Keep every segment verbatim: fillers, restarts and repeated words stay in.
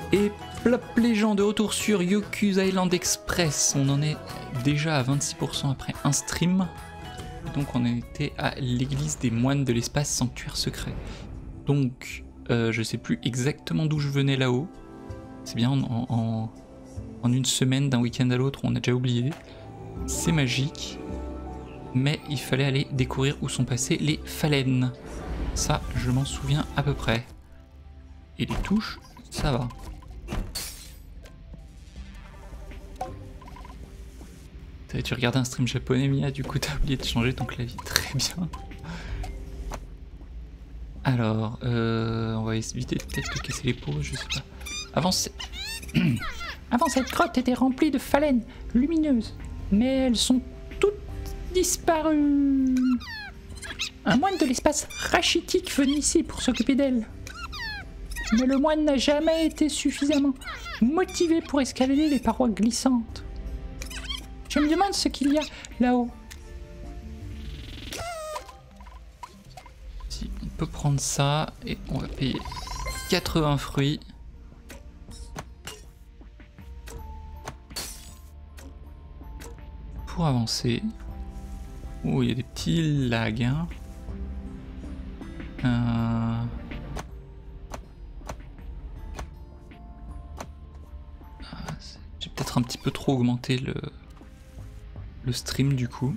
Et plop les gens, de retour sur Yoku's Island Express. On en est déjà à vingt-six pour cent après un stream. Donc on était à l'église des moines de l'espace sanctuaire secret. Donc euh, je sais plus exactement d'où je venais là-haut. C'est bien, en, en, en une semaine, d'un week-end à l'autre, on a déjà oublié. C'est magique. Mais il fallait aller découvrir où sont passées les phalènes. Ça, je m'en souviens à peu près. Et les touches, ça va. Tu regardais un stream japonais, Mia, du coup t'as oublié de changer ton clavier. Très bien. Alors, euh, on va éviter peut-être de casser les peaux, je sais pas. Avant, Avant cette grotte était remplie de phalènes lumineuses, mais elles sont toutes disparues. Un moine de l'espace rachitique venait ici pour s'occuper d'elles. Mais le moine n'a jamais été suffisamment motivé pour escalader les parois glissantes. Je me demande ce qu'il y a là-haut. Si on peut prendre ça et on va payer quatre-vingts fruits. Pour avancer. Oh, il y a des petits lags. Hein. Euh... Ah, j'ai peut-être un petit peu trop augmenté le... le stream du coup.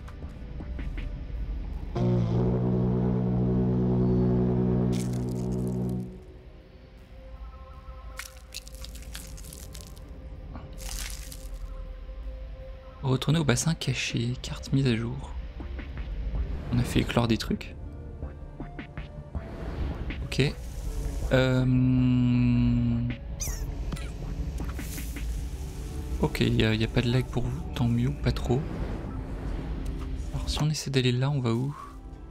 Retourner au bassin caché, carte mise à jour. On a fait éclore des trucs. Ok. Euh... Ok, il n'y a, a pas de lag pour vous, tant mieux, pas trop. Alors si on essaie d'aller là, on va où?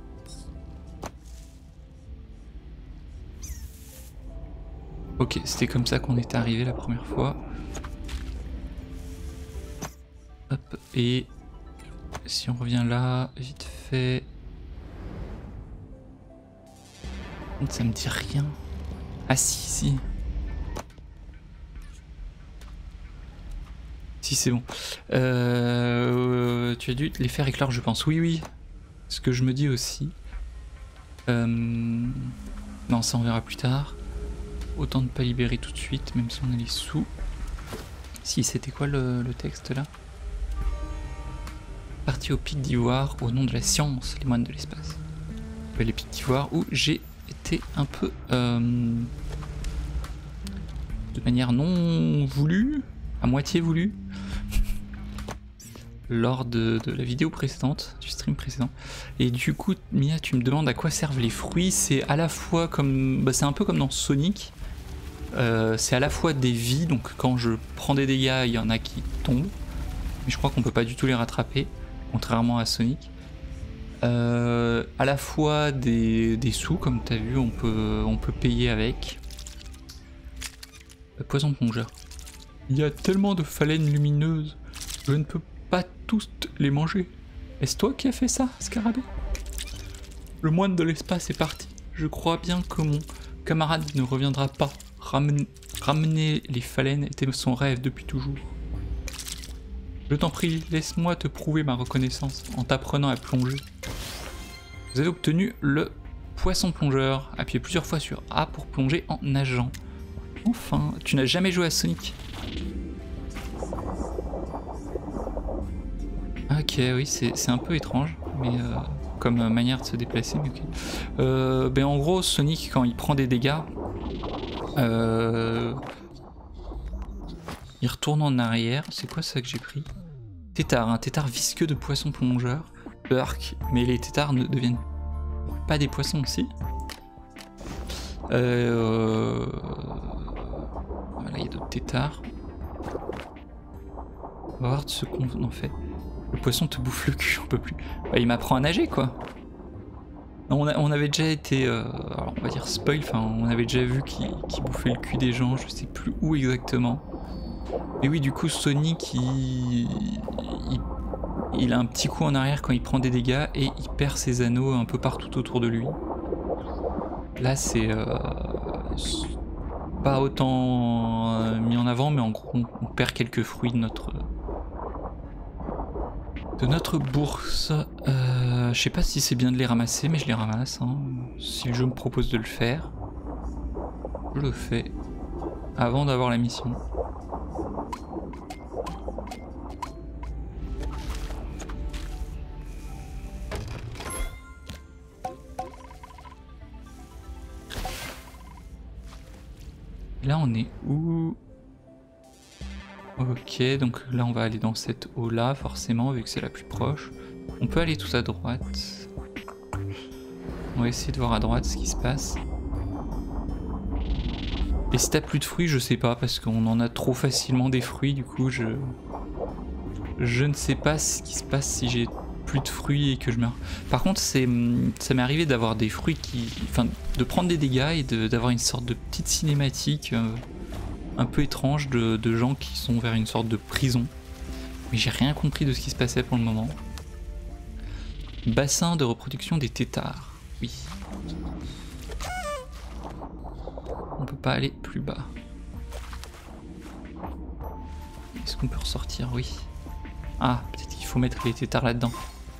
Ok, c'était comme ça qu'on était arrivé la première fois. Hop, et si on revient là, vite fait... Ça me dit rien. Ah si, si. Si c'est bon. Euh, tu as dû les faire éclore, je pense. Oui, oui. Ce que je me dis aussi. Euh, non, ça on verra plus tard. Autant ne pas libérer tout de suite, même si on a les sous. Si, c'était quoi le, le texte là? Parti au pic d'ivoire au nom de la science, les moines de l'espace. Les pics d'ivoire où j'ai été un peu euh, de manière non voulue, à moitié voulue, lors de, de la vidéo précédente, du stream précédent. Et du coup, Mia, tu me demandes à quoi servent les fruits. C'est à la fois comme, bah, c'est un peu comme dans Sonic. Euh, c'est à la fois des vies, donc quand je prends des dégâts, il y en a qui tombent, mais je crois qu'on peut pas du tout les rattraper. Contrairement à Sonic. Euh, à la fois des, des sous, comme tu as vu, on peut, on peut payer avec. Le poison plongeur. Il y a tellement de phalènes lumineuses, je ne peux pas tous les manger. Est-ce toi qui as fait ça, Scarabée? Le moine de l'espace est parti. Je crois bien que mon camarade ne reviendra pas. Ramener, ramener les phalènes était son rêve depuis toujours. Je t'en prie, laisse-moi te prouver ma reconnaissance en t'apprenant à plonger. Vous avez obtenu le poisson plongeur. Appuyez plusieurs fois sur A pour plonger en nageant. Enfin, tu n'as jamais joué à Sonic? Ok, oui, c'est un peu étrange, mais euh, comme manière de se déplacer. Mais okay. euh, ben en gros, Sonic, quand il prend des dégâts, euh, il retourne en arrière. C'est quoi ça que j'ai pris? Tétard, un tétard visqueux de poisson plongeur. Arc, mais les tétards ne deviennent pas des poissons aussi. Euh... Voilà, il y a d'autres tétards. On va voir ce qu'on en fait. Le poisson te bouffe le cul, on peut plus. Bah, il m'apprend à nager quoi. On, a, on avait déjà été, euh, alors on va dire spoil, enfin on avait déjà vu qu'il qu'il bouffait le cul des gens, je sais plus où exactement. Mais oui, du coup, Sonic, il, il, il a un petit coup en arrière quand il prend des dégâts et il perd ses anneaux un peu partout autour de lui. Là, c'est euh, pas autant euh, mis en avant, mais en gros on, on perd quelques fruits de notre de notre bourse. Euh, je sais pas si c'est bien de les ramasser, mais je les ramasse. Hein. Si le jeu me propose de le faire, je le fais avant d'avoir la mission. Là on est où? Ok, donc là on va aller dans cette eau là forcément vu que c'est la plus proche. On peut aller tout à droite. On va essayer de voir à droite ce qui se passe. Et si t'as plus de fruits, je sais pas parce qu'on en a trop facilement des fruits, du coup je... Je ne sais pas ce qui se passe si j'ai plus de fruits et que je meurs. Par contre c'est, ça m'est arrivé d'avoir des fruits qui... Enfin de prendre des dégâts et d'avoir une sorte de petite cinématique euh, un peu étrange de, de gens qui sont vers une sorte de prison. Mais j'ai rien compris de ce qui se passait pour le moment. Bassin de reproduction des têtards. Oui. On peut pas aller plus bas. Est-ce qu'on peut ressortir? Oui. Ah, peut-être qu'il faut mettre les têtards là-dedans.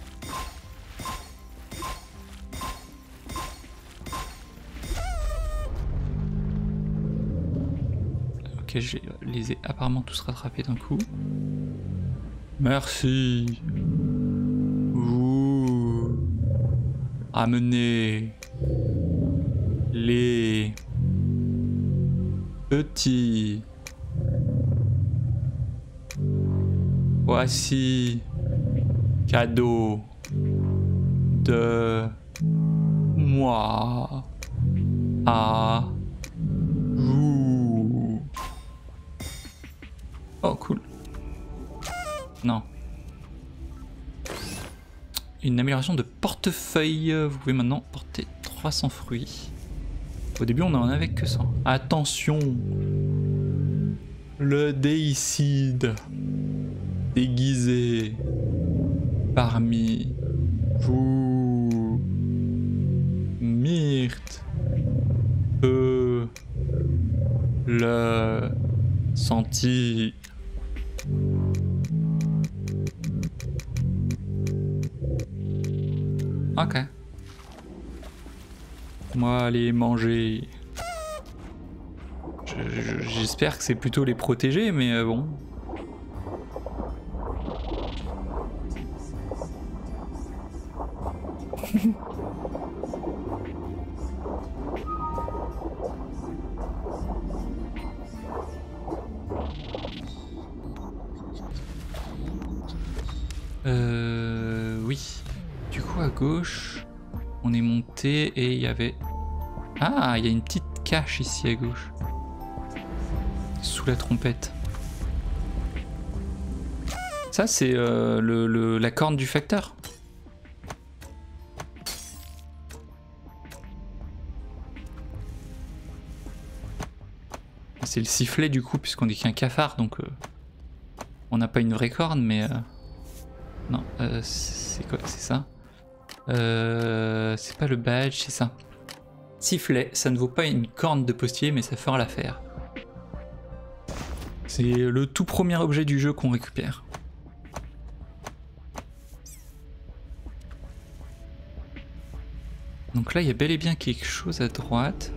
Ok, je les ai apparemment tous rattrapés d'un coup. Merci. Ouh. Amenez les petits. Voici cadeau de moi à vous. Oh cool. Non. Une amélioration de portefeuille. Vous pouvez maintenant porter trois cents fruits. Au début on en avait que cent. Attention. Le déicide déguisé parmi vous. Myrte peut le sentir. Ok. Moi aller manger. J'espère que c'est plutôt les protéger, mais euh, bon. euh, oui. Du coup à gauche, on est monté et il y avait... Ah, il y a une petite cache ici à gauche. Sous la trompette. Ça c'est euh, le, le, la corne du facteur. C'est le sifflet du coup puisqu'on est qu'un cafard donc euh, on n'a pas une vraie corne mais... Euh, non, euh, c'est quoi? C'est ça. Euh, c'est pas le badge, c'est ça. Sifflet, ça ne vaut pas une corne de postier mais ça fera l'affaire. C'est le tout premier objet du jeu qu'on récupère. Donc là il y a bel et bien quelque chose à droite.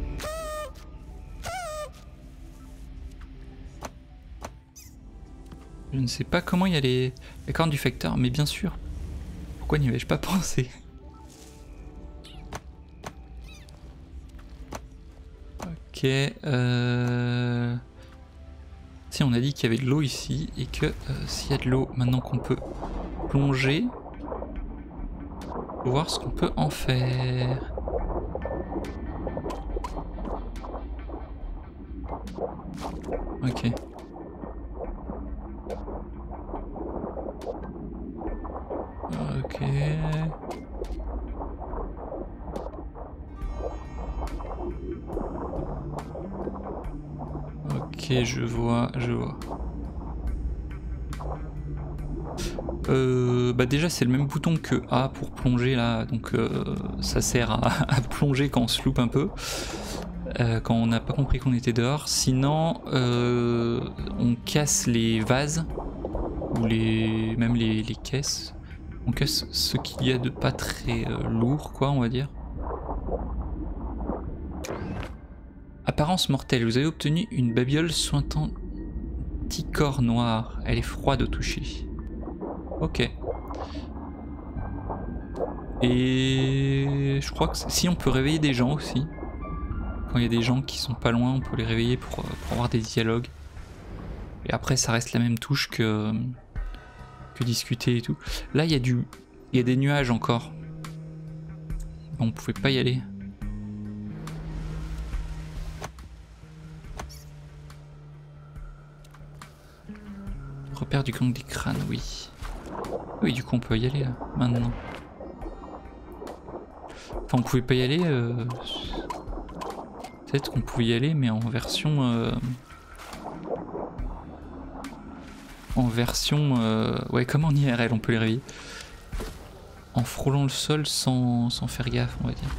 Je ne sais pas comment il y a les, les cornes du facteur, mais bien sûr. Pourquoi n'y avais-je pas pensé? Ok. Euh... Si on a dit qu'il y avait de l'eau ici et que euh, s'il y a de l'eau, maintenant qu'on peut plonger, faut voir ce qu'on peut en faire. Ok. Ok. Ok, je vois, je vois. Euh, bah déjà c'est le même bouton que A pour plonger là, donc euh, ça sert à, à plonger quand on se loupe un peu. euh, quand on n'a pas compris qu'on était dehors. Sinon, euh, on casse les vases ou les, même les, les caisses. On casse ce qu'il y a de pas très euh, lourd, quoi, on va dire. Apparence mortelle. Vous avez obtenu une babiole sointant petit corps noir. Elle est froide au toucher. Ok. Et je crois que si on peut réveiller des gens aussi. Quand il y a des gens qui sont pas loin, on peut les réveiller pour, pour avoir des dialogues. Et après ça reste la même touche que, que discuter et tout. Là il y a du. Il y a des nuages encore. On pouvait pas y aller. Repère du gang des crânes, oui. Oui, du coup on peut y aller là, maintenant. Enfin on pouvait pas y aller. Euh... Peut-être qu'on pouvait y aller mais en version... Euh... En version... Euh... Ouais, comme en I R L on peut les réveiller. En frôlant le sol sans, sans faire gaffe, on va dire.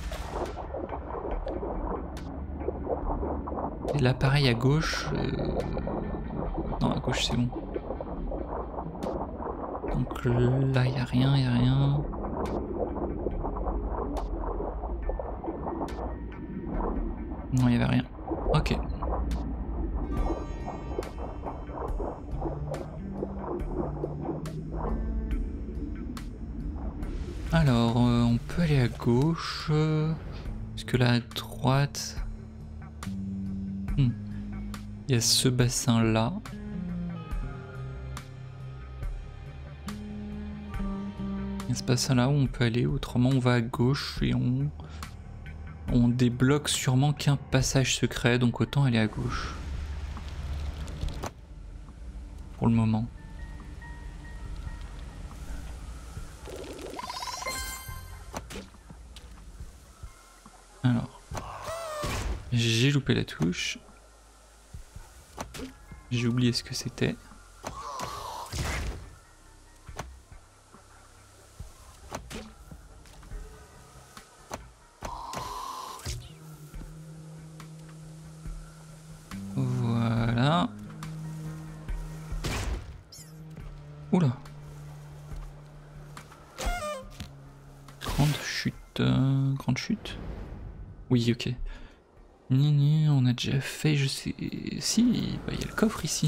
Et là pareil à gauche... Euh... Non, à gauche c'est bon. Donc là il y a rien, il y a rien. Non, il n'y avait rien. Ok. Alors, euh, on peut aller à gauche. Euh, parce que là, à droite... Hmm. Il y a ce bassin-là. Il y a ce bassin-là où on peut aller. Autrement, on va à gauche et on... On débloque sûrement qu'un passage secret, donc autant aller à gauche. Pour le moment. Alors. J'ai loupé la touche. J'ai oublié ce que c'était. Voilà. Oula. Grande chute. Euh, grande chute. Oui, ok. Ni, ni, on a déjà fait, je sais... Si, bah, y a le coffre ici.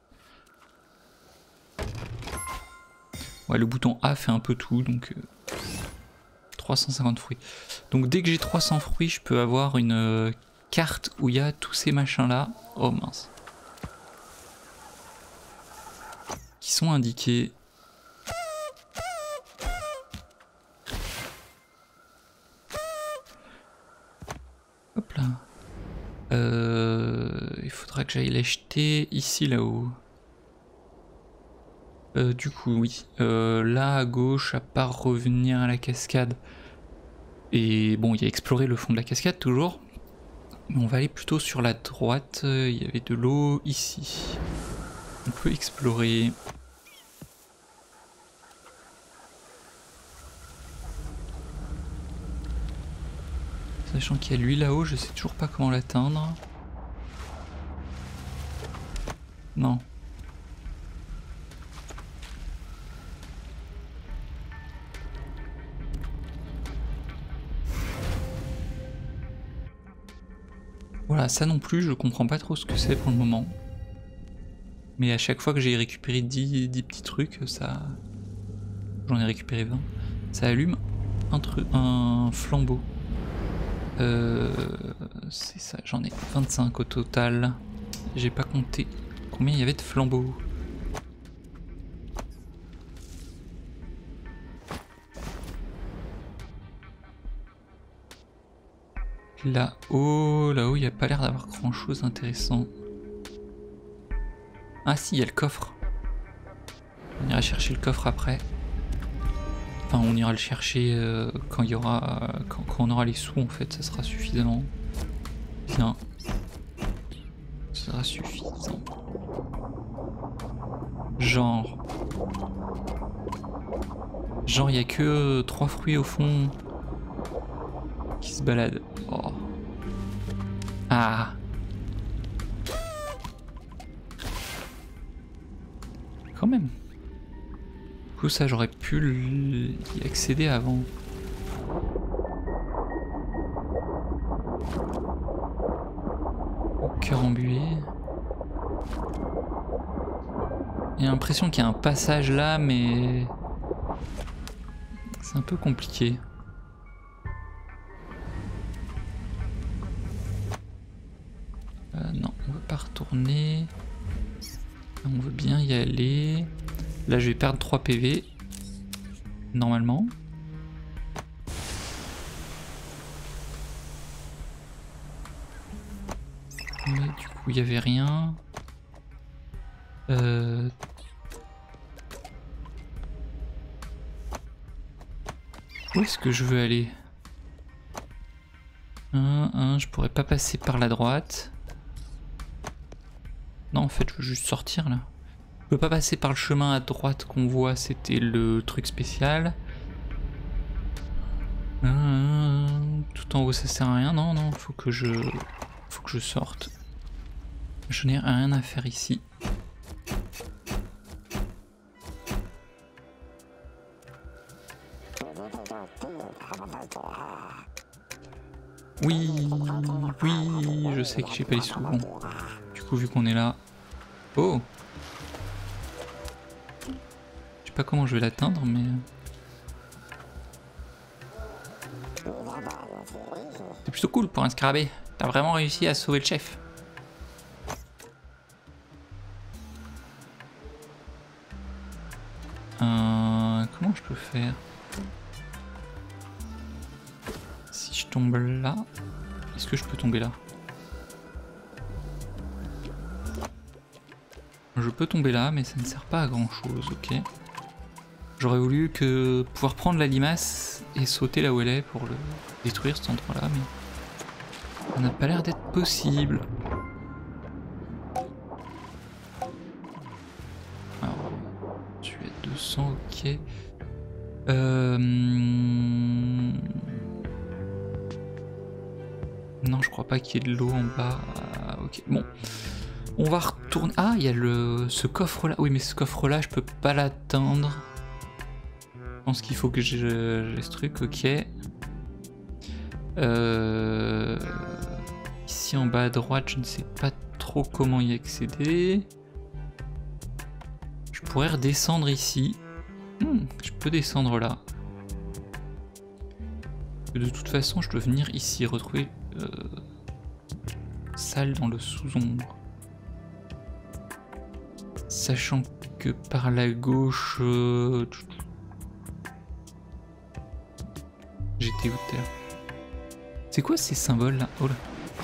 Ouais, le bouton A fait un peu tout, donc... Euh, trois cent cinquante fruits. Donc dès que j'ai trois cents fruits, je peux avoir une euh, carte où il y a tous ces machins-là. Oh mince. Qui sont indiqués. Hop là. Euh, il faudra que j'aille l'acheter ici, là-haut. Euh, du coup, oui. Euh, là, à gauche, à part revenir à la cascade. Et bon, il y a explorer le fond de la cascade, toujours. Mais on va aller plutôt sur la droite. Il y avait de l'eau ici. On peut explorer. Sachant qu'il y a lui là-haut, je sais toujours pas comment l'atteindre. Non. Voilà, ça non plus, je comprends pas trop ce que c'est pour le moment. Mais à chaque fois que j'ai récupéré dix, dix petits trucs, ça... J'en ai récupéré vingt. Ça allume un, truc, un flambeau. Euh, c'est ça, j'en ai vingt-cinq au total. J'ai pas compté combien il y avait de flambeaux. Là-haut, là-haut, il n'y a pas l'air d'avoir grand chose d'intéressant. Ah si, il y a le coffre. On ira chercher le coffre après. Enfin, on ira le chercher euh, quand il y aura, euh, quand, quand on aura les sous en fait, ça sera suffisant. Bien. Ça sera suffisant. Genre. Genre, il n'y a que trois fruits au fond qui se baladent. Oh. Ah. Quand même. Du coup ça j'aurais pu y accéder avant. Cœur embué. J'ai l'impression qu'il y a un passage là, mais c'est un peu compliqué. Euh, non, on veut pas retourner. On veut bien y aller. Là, je vais perdre trois P V. Normalement. Mais du coup, il n'y avait rien. Euh... Où est-ce que je veux aller? un, un, je pourrais pas passer par la droite. Non, en fait, je veux juste sortir là. Je peux pas passer par le chemin à droite qu'on voit, c'était le truc spécial. Euh, tout en haut, ça sert à rien. Non, non, faut que je, faut que je sorte. Je n'ai rien à faire ici. Oui, oui, je sais que j'ai pas les sous. Bon. Du coup, vu qu'on est là... Oh! Je sais pas comment je vais l'atteindre, mais... C'est plutôt cool pour un scarabée. T'as vraiment réussi à sauver le chef. Euh, comment je peux faire? Si je tombe là... Est-ce que je peux tomber là? Je peux tomber là, mais ça ne sert pas à grand chose, ok. J'aurais voulu que pouvoir prendre la limace et sauter là où elle est pour le détruire cet endroit-là, mais ça n'a pas l'air d'être possible. Alors, tu es à deux cents, ok. Euh... Non, je crois pas qu'il y ait de l'eau en bas. Ok, bon. On va retourner... Ah, il y a le... ce coffre-là. Oui, mais ce coffre-là, je peux pas l'atteindre. Je pense qu'il faut que j'ai ce truc, ok. Euh... Ici en bas à droite, je ne sais pas trop comment y accéder. Je pourrais redescendre ici. Hmm, je peux descendre là. De toute façon, je dois venir ici retrouver euh, salle dans le sous-ombre. Sachant que par la gauche... Euh... J'étais où terre? C'est quoi ces symboles là? Oh là.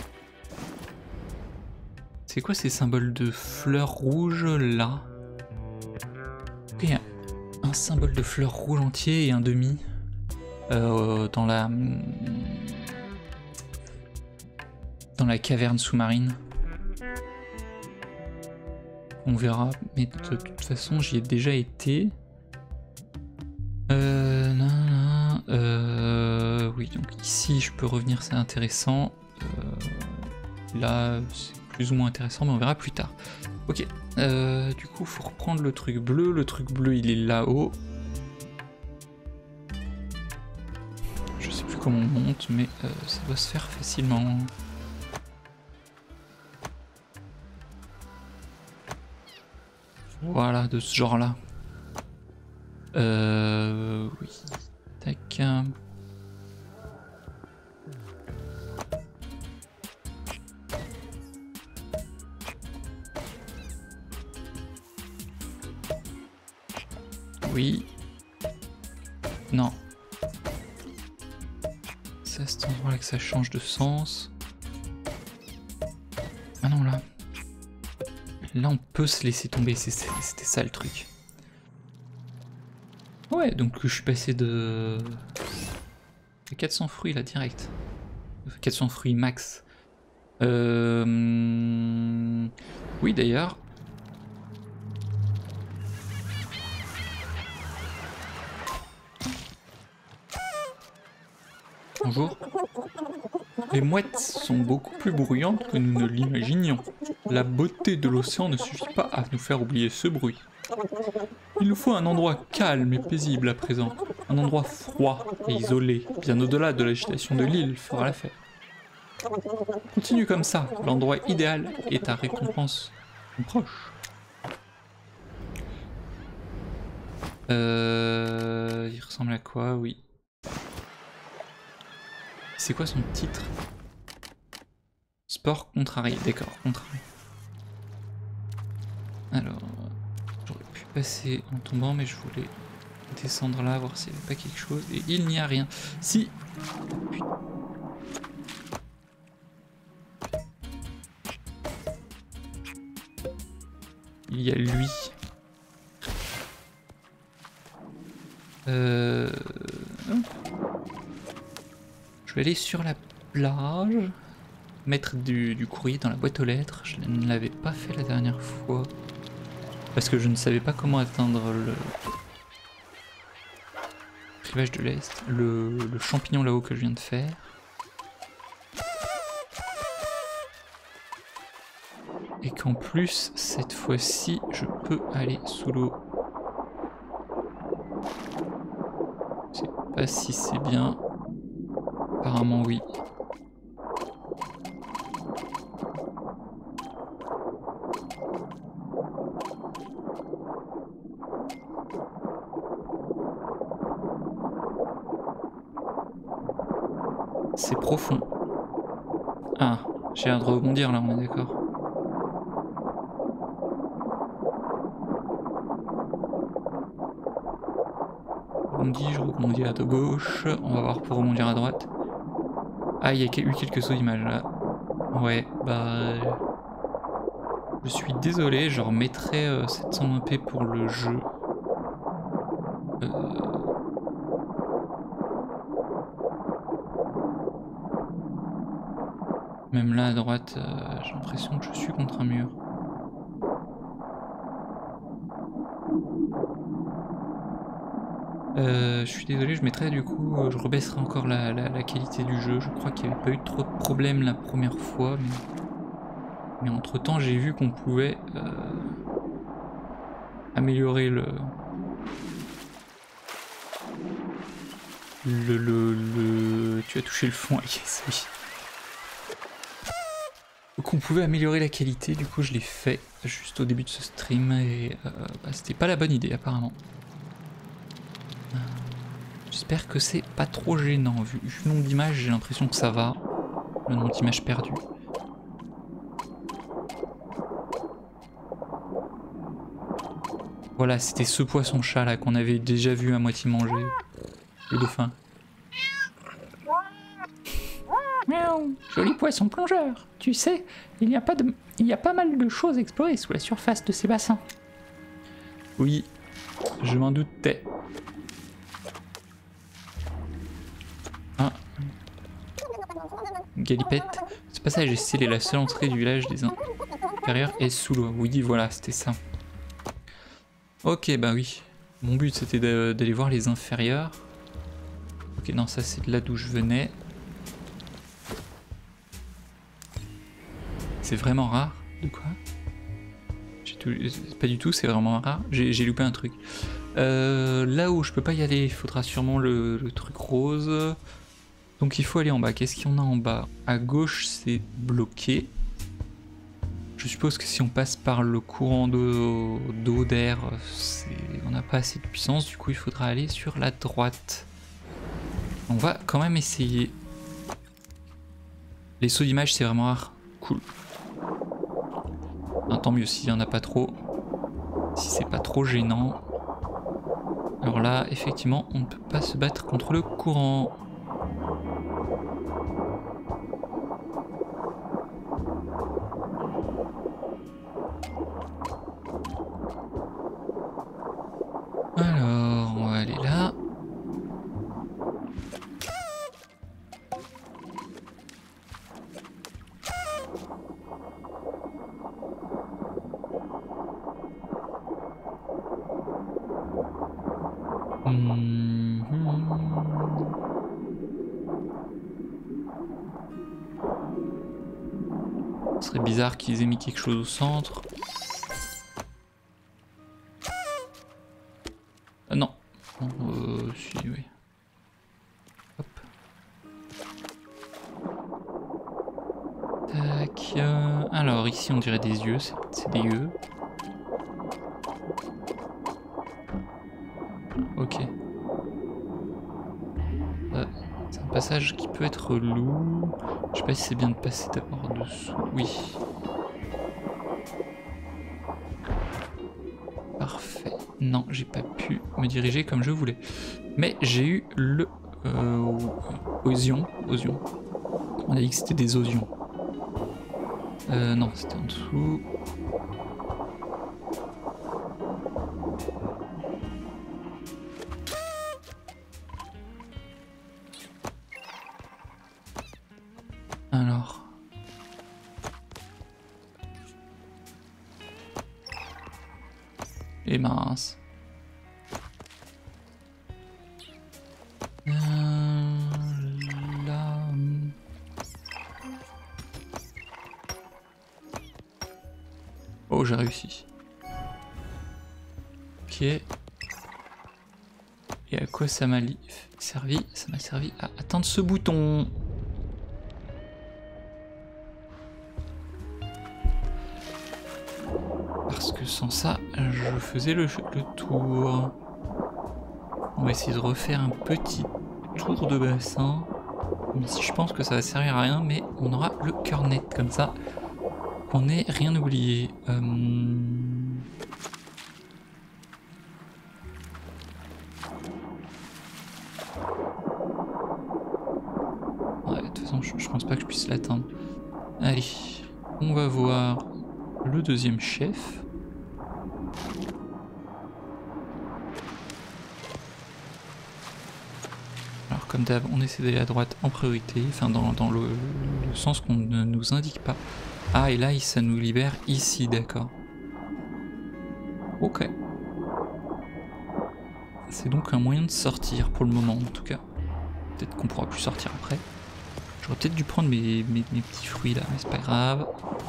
C'est quoi ces symboles de fleurs rouges là? Ok, un symbole de fleurs rouges entier et un demi. Euh, dans la... Dans la caverne sous-marine. On verra, mais de toute façon j'y ai déjà été. Euh, nan, nan, euh, oui, donc ici je peux revenir, c'est intéressant. Euh, là c'est plus ou moins intéressant, mais on verra plus tard. Ok, euh, du coup faut reprendre le truc bleu. Le truc bleu il est là-haut. Je sais plus comment on monte, mais euh, ça doit se faire facilement. Voilà, de ce genre-là. Euh... Oui. Tac. Oui. Non. C'est à cet endroit-là que ça change de sens. Ah non, là. Là, on peut se laisser tomber, c'était ça le truc. Ouais, donc je suis passé de... de quatre cents fruits là, direct. quatre cents fruits max. Euh... Oui, d'ailleurs. Bonjour. Les mouettes sont beaucoup plus bruyantes que nous ne l'imaginions. La beauté de l'océan ne suffit pas à nous faire oublier ce bruit. Il nous faut un endroit calme et paisible à présent. Un endroit froid et isolé, bien au-delà de l'agitation de l'île, fera l'affaire. Continue comme ça, l'endroit idéal et ta récompense proche. Euh... Il ressemble à quoi? Oui. C'est quoi son titre? Sport contrarié, d'accord, contrarié. Alors, j'aurais pu passer en tombant, mais je voulais descendre là, voir s'il n'y avait pas quelque chose. Et il n'y a rien. Si. Il y a lui. Euh... Je vais aller sur la plage, mettre du, du courrier dans la boîte aux lettres. Je ne l'avais pas fait la dernière fois parce que je ne savais pas comment atteindre le rivage de l'Est, le, le champignon là-haut que je viens de faire. Et qu'en plus, cette fois-ci, je peux aller sous l'eau. Je sais pas si c'est bien. Apparemment oui. C'est profond. Ah, j'ai l'air de rebondir là, on est d'accord. Je rebondis, je rebondis à gauche. On va voir pour rebondir à droite. Ah, il y a eu quelques sauts d'images là. Ouais, bah... Je suis désolé, je remettrai euh, sept cent vingt p pour le jeu. Euh... Même là à droite, euh, j'ai l'impression que je suis contre un mur. Euh, je suis désolé, je mettrai du coup, euh, je rebaisserai encore la, la, la qualité du jeu. Je crois qu'il n'y avait pas eu trop de problèmes la première fois, mais, mais entre temps j'ai vu qu'on pouvait euh, améliorer le... Le, le, le... Tu as touché le fond, yes, oui. Donc on pouvait améliorer la qualité, du coup je l'ai fait juste au début de ce stream et euh, bah, c'était pas la bonne idée apparemment. J'espère que c'est pas trop gênant, vu le nombre d'images j'ai l'impression que ça va, le nombre d'images perdues. Voilà, c'était ce poisson-chat là qu'on avait déjà vu à moitié manger, le dauphin. Miaou, joli poisson plongeur. Tu sais, il y a pas de, il y a pas mal de choses explorées sous la surface de ces bassins. Oui, je m'en doutais. Ah. Galipette. Ce passage est scellé, la seule entrée du village des inférieurs est sous l'eau. Oui, voilà, c'était ça. Ok, bah oui. Mon but c'était d'aller voir les inférieurs. Ok, non, ça c'est de là d'où je venais. C'est vraiment rare. De quoi? Tout... Pas du tout, c'est vraiment rare. J'ai loupé un truc. Euh, là où je peux pas y aller, il faudra sûrement le, le truc rose. Donc il faut aller en bas. Qu'est-ce qu'il y en a en bas? À gauche, c'est bloqué. Je suppose que si on passe par le courant d'eau d'air, on n'a pas assez de puissance. Du coup, il faudra aller sur la droite. On va quand même essayer. Les sauts d'image, c'est vraiment rare. Cool. Ah, tant mieux s'il n'y en a pas trop. Si c'est pas trop gênant. Alors là, effectivement, on ne peut pas se battre contre le courant. Alors, on va aller là. Mmh. Ce serait bizarre qu'ils aient mis quelque chose au centre. Ah non. Bon, euh, si, oui. Hop. Tac. Euh, alors, ici, on dirait des yeux. C'est des yeux. Ok. Euh, c'est un passage qui peut être lourd. Je sais pas si c'est bien de passer d'abord dessous. Oui. Parfait. Non, j'ai pas pu me diriger comme je voulais. Mais j'ai eu le... Euh, osion. Osion. On a dit que c'était des osions. Euh, non, c'était en dessous. Alors... Et mince. Euh, là... Oh, j'ai réussi. Ok. Et à quoi ça m'a servi? Ça m'a servi à atteindre ce bouton. Parce que sans ça, je faisais le, le tour. On va essayer de refaire un petit tour de bassin. Même si je pense que ça va servir à rien, mais on aura le cœur net comme ça. On n'ait rien oublié. Euh... Ouais, de toute façon, je, je pense pas que je puisse l'atteindre. Allez, on va voir le deuxième chef. Alors comme d'hab, on essaie d'aller à droite en priorité, enfin dans, dans le, le sens qu'on ne nous indique pas. Ah, et là, ça nous libère ici, d'accord. Ok. C'est donc un moyen de sortir pour le moment, en tout cas. Peut-être qu'on pourra plus sortir après. J'aurais peut-être dû prendre mes, mes, mes petits fruits là, mais c'est pas grave.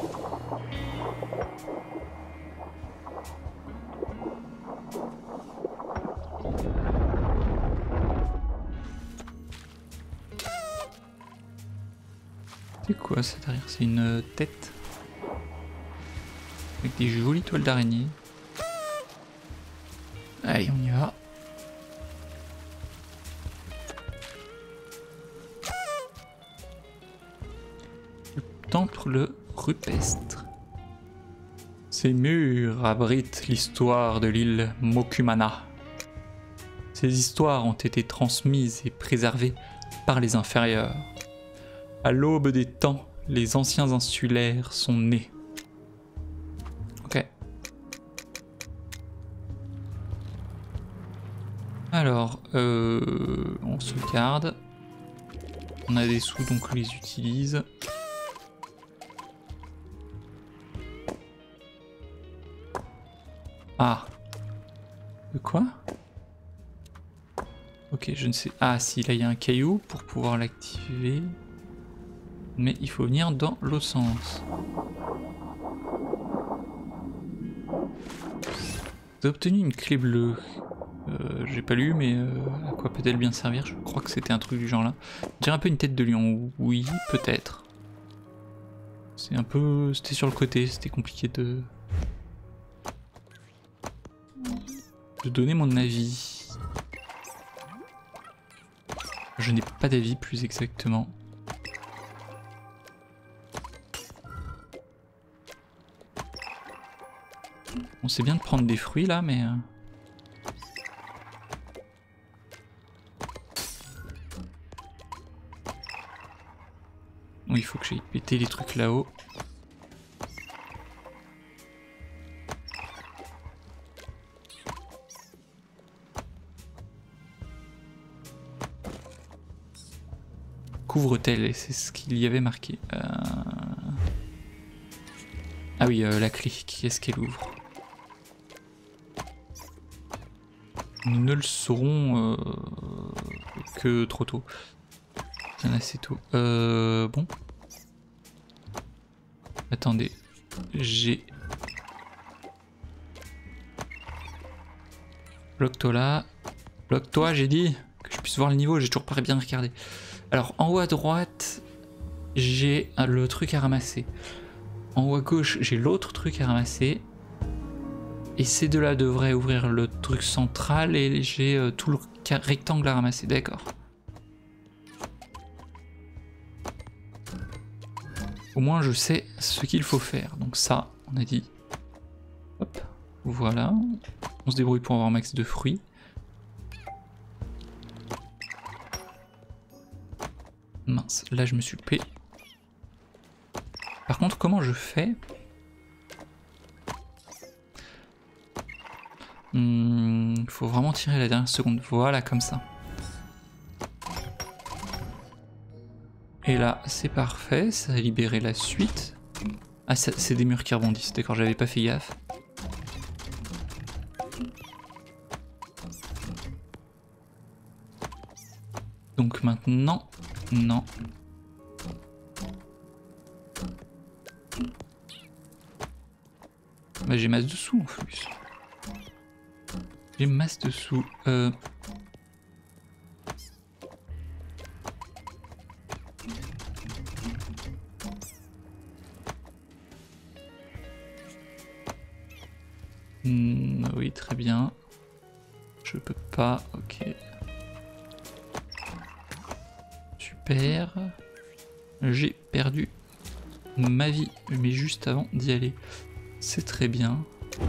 C'est quoi ça derrière? C'est une tête avec des jolies toiles d'araignée. Allez, on y va. Le temple rupestre. Ces murs abritent l'histoire de l'île Mokumana. Ces histoires ont été transmises et préservées par les inférieurs. À l'aube des temps, les anciens insulaires sont nés. Ok. Alors, euh, on sauvegarde. On a des sous, donc on les utilise. Ah. De quoi? Ok, je ne sais... Ah si, là il y a un caillou pour pouvoir l'activer. Mais il faut venir dans l'autre sens. J'ai obtenu une clé bleue. Euh, J'ai pas lu, mais euh, à quoi peut-elle bien servir? Je crois que c'était un truc du genre là. On dirait un peu une tête de lion. Oui, peut-être. C'est un peu... C'était sur le côté, c'était compliqué de... de donner mon avis. Je n'ai pas d'avis plus exactement. On sait bien de prendre des fruits là, mais... Bon, il faut que j'aille péter les trucs là-haut. Couvre-t-elle, c'est ce qu'il y avait marqué. Euh... Ah oui, euh, la clé, qu'est-ce qu'elle ouvre? Nous ne le saurons euh, que trop tôt. traîne assez tôt. Euh, bon. Attendez. J'ai... Bloque-toi là. Bloque-toi, j'ai dit. Que je puisse voir le niveau, j'ai toujours pas bien regardé. Alors, en haut à droite, j'ai le truc à ramasser. En haut à gauche, j'ai l'autre truc à ramasser. Et ces deux-là devraient ouvrir le truc central et j'ai euh, tout le rectangle à ramasser. D'accord. Au moins, je sais ce qu'il faut faire. Donc ça, on a dit. Hop, voilà. On se débrouille pour avoir un max de fruits. Mince, là je me suis loupé. Par contre, comment je fais? Il hmm, faut vraiment tirer la dernière seconde. Voilà, comme ça. Et là, c'est parfait. Ça a libéré la suite. Ah, c'est des murs qui rebondissent. D'accord, j'avais pas fait gaffe. Donc maintenant, non. Bah j'ai masse de sous en plus. J'ai masse de sous. Euh... Mmh, oui, très bien. Je peux pas, ok. Super. J'ai perdu ma vie, mais juste avant d'y aller. C'est très bien.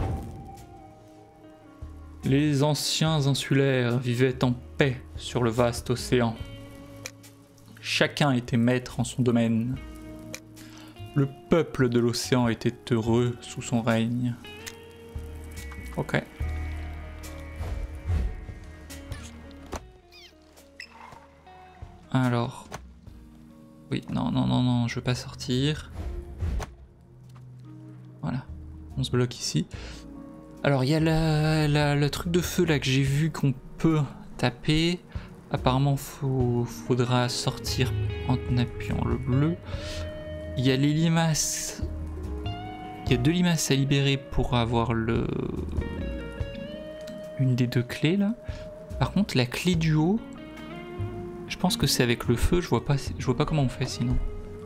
Les anciens insulaires vivaient en paix sur le vaste océan. Chacun était maître en son domaine. Le peuple de l'océan était heureux sous son règne. Ok. Alors... Oui, non, non, non, non, je veux pas sortir. Voilà. On se bloque ici. Alors, il y a la, la, le truc de feu là que j'ai vu qu'on peut taper. Apparemment, il faudra sortir en appuyant le bleu. Il y a les limaces. Il y a deux limaces à libérer pour avoir le... une des deux clés là. Par contre, la clé du haut, je pense que c'est avec le feu. Je vois pas, je vois pas comment on fait sinon.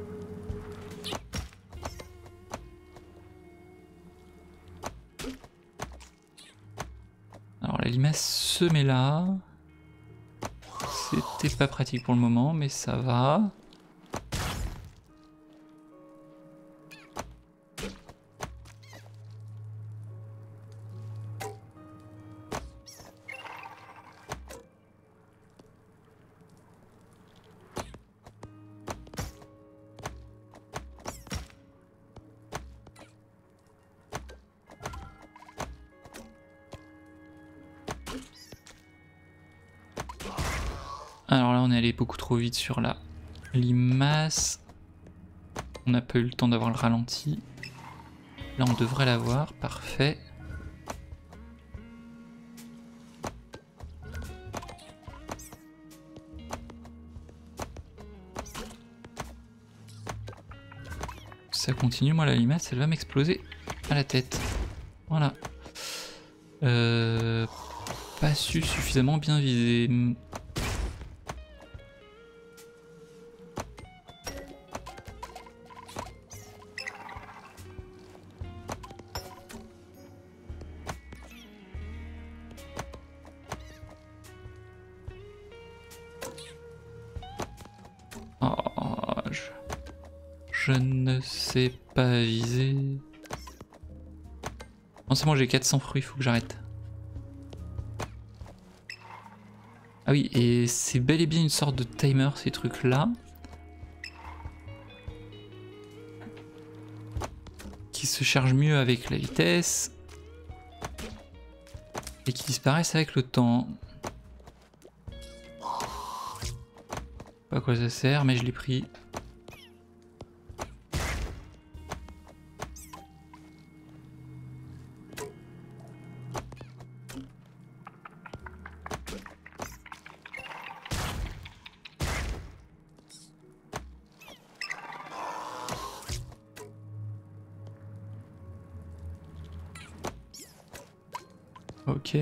Alors la limace se met là. C'était pas pratique pour le moment, mais ça va. Alors là on est allé beaucoup trop vite sur la limace. On n'a pas eu le temps d'avoir le ralenti. Là on devrait l'avoir, parfait. Ça continue, moi la limace elle va m'exploser à la tête. Voilà. Euh, pas su suffisamment bien viser. Je ne sais pas viser. Non, c'est bon, j'ai quatre cents fruits, faut que j'arrête. Ah oui, et c'est bel et bien une sorte de timer, ces trucs-là. Qui se chargent mieux avec la vitesse. Et qui disparaissent avec le temps. Pas à quoi ça sert, mais je l'ai pris. Ok.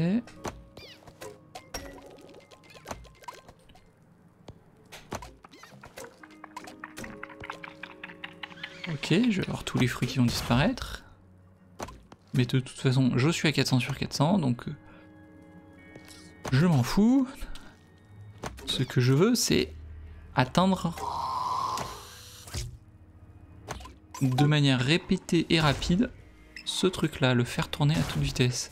Ok, je vais avoir tous les fruits qui vont disparaître. Mais de toute façon, je suis à quatre cents sur quatre cents, donc euh, je m'en fous. Ce que je veux, c'est atteindre de manière répétée et rapide ce truc-là, le faire tourner à toute vitesse.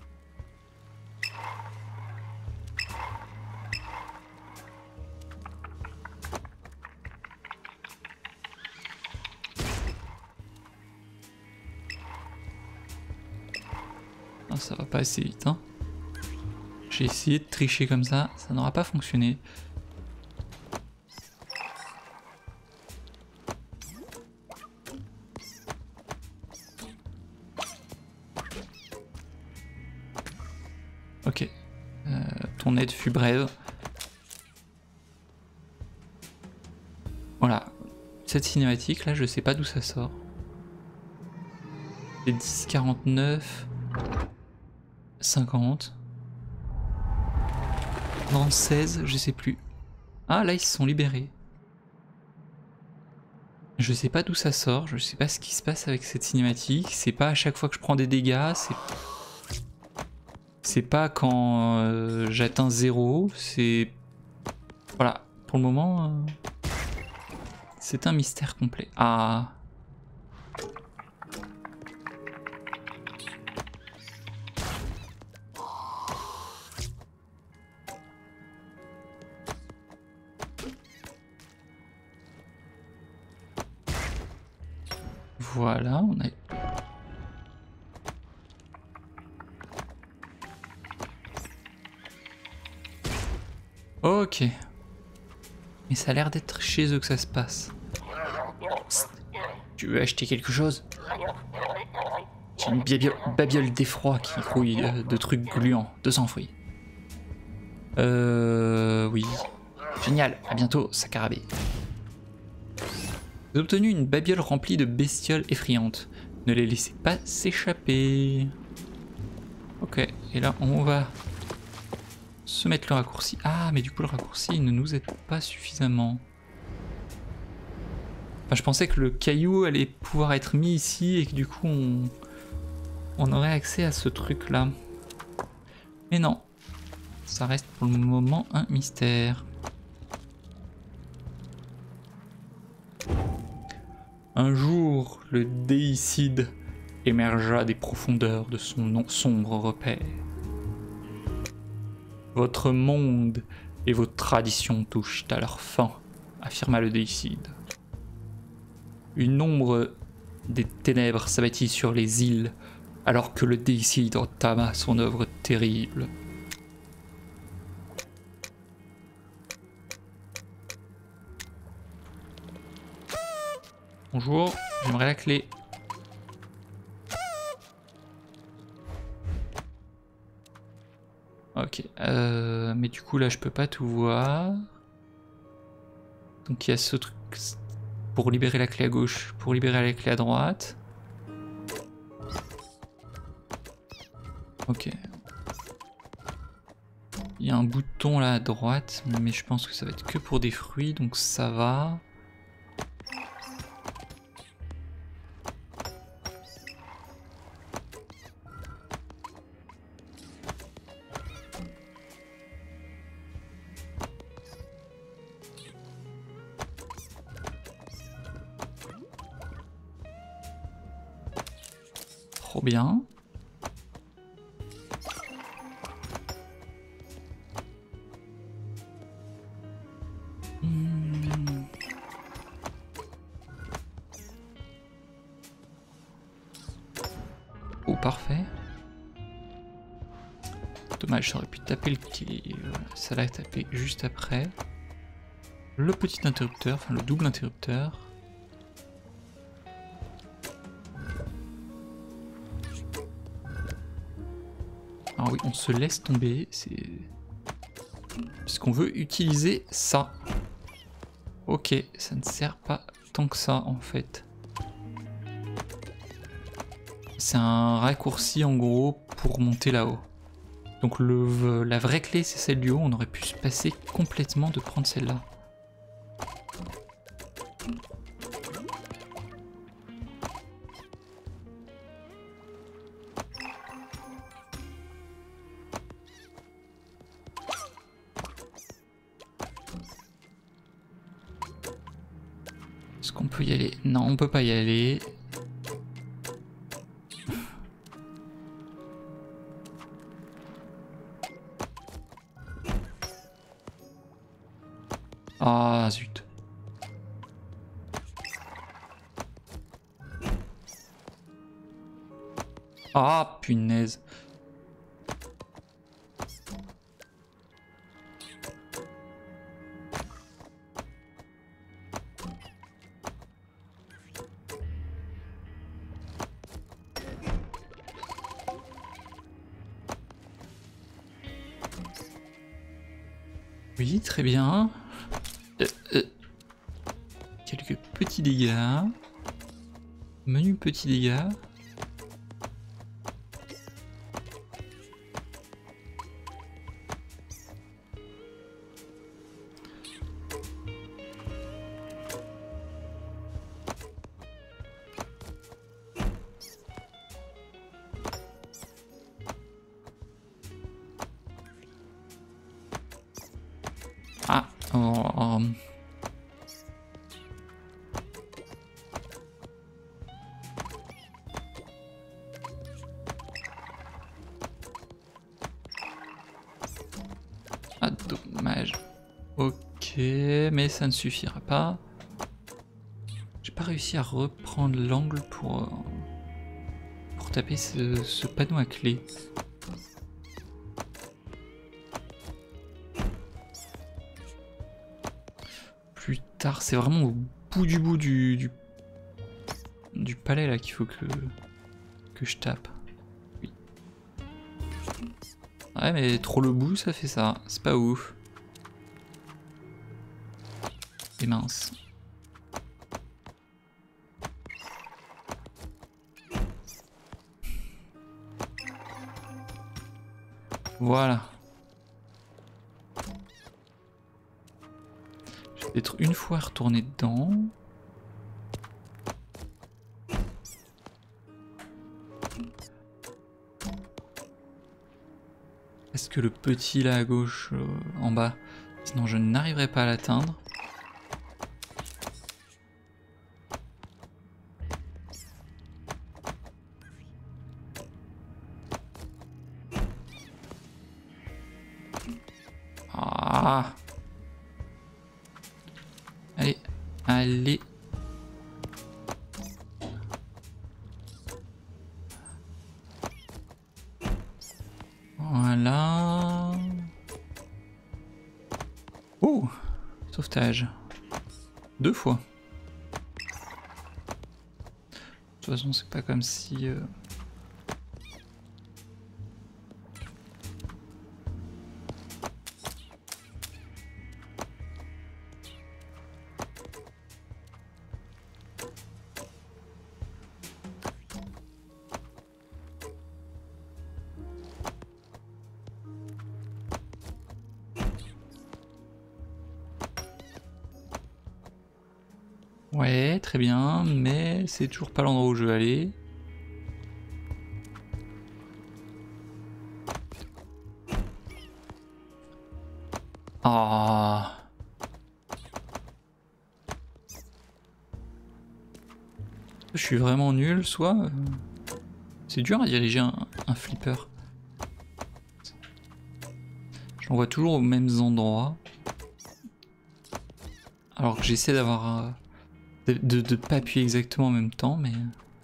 Ah, ça va pas assez vite, hein. J'ai essayé de tricher comme ça, ça n'aura pas fonctionné. Ok, euh, ton aide fut brève. Voilà, cette cinématique là, je sais pas d'où ça sort. C'est dix, quarante-neuf, cinquante. Non, seize, je sais plus. Ah là, ils se sont libérés. Je sais pas d'où ça sort, je sais pas ce qui se passe avec cette cinématique. C'est pas à chaque fois que je prends des dégâts, c'est... C'est pas quand euh, j'atteins zéro, c'est... Voilà, pour le moment, euh, c'est un mystère complet. Ah. Voilà, on a... Ok. Mais ça a l'air d'être chez eux que ça se passe. Psst. Tu veux acheter quelque chose? J'ai une babiole, babiole d'effroi qui grouille de, de trucs gluants. deux cents fruits. Euh... Oui. Génial, à bientôt, Sakarabé. Vous avez obtenu une babiole remplie de bestioles effrayantes. Ne les laissez pas s'échapper. Ok, et là on va se mettre le raccourci. Ah, mais du coup le raccourci il ne nous aide pas suffisamment. Enfin, je pensais que le caillou allait pouvoir être mis ici et que du coup on, on aurait accès à ce truc là. Mais non, ça reste pour le moment un mystère. Un jour, le déicide émergea des profondeurs de son non sombre repère. Votre monde et vos traditions touchent à leur fin, affirma le déicide. Une ombre des ténèbres s'abattit sur les îles, alors que le déicide entama son œuvre terrible. Bonjour, j'aimerais la clé. Ok, euh, mais du coup là je peux pas tout voir. Donc il y a ce truc pour libérer la clé à gauche, pour libérer la clé à droite. Ok. Il y a un bouton là à droite, mais je pense que ça va être que pour des fruits, donc ça va. Trop bien. Hmm. Oh, parfait. Dommage, j'aurais pu taper le qui. Ça l'a tapé juste après. Le petit interrupteur, enfin le double interrupteur. Ah oui, on se laisse tomber, c'est... Puisqu'on veut utiliser ça. Ok, ça ne sert pas tant que ça en fait. C'est un raccourci en gros pour monter là-haut. Donc le, la vraie clé c'est celle du haut, on aurait pu se passer complètement de prendre celle-là. Est-ce qu'on peut y aller? Non, on peut pas y aller. Ah zut. Ah punaise. Oui, très bien. Euh, euh. Quelques petits dégâts. Menu petits dégâts. Ah, oh, oh. Ah, dommage. Ok, mais ça ne suffira pas. J'ai pas réussi à reprendre l'angle pour, euh, pour taper ce, ce panneau à clé. Plus tard, c'est vraiment au bout du bout du, du, du palais là qu'il faut que, que je tape. Oui. Ouais, mais trop le bout, ça fait ça. C'est pas ouf. Et mince. Voilà. Je vais peut-être une fois retourner dedans. Est-ce que le petit là à gauche, euh, en bas, sinon je n'arriverai pas à l'atteindre. Ah. Allez, allez. Voilà. Oh, sauvetage. Deux fois. De toute façon, c'est pas comme si... Euh... Ouais, très bien, mais c'est toujours pas l'endroit où je veux aller. Ah. Je suis vraiment nul, soit... Euh... C'est dur à diriger un, un flipper. Je l'envoie toujours aux mêmes endroits. Alors que j'essaie d'avoir... Euh... De ne pas appuyer exactement en même temps, mais...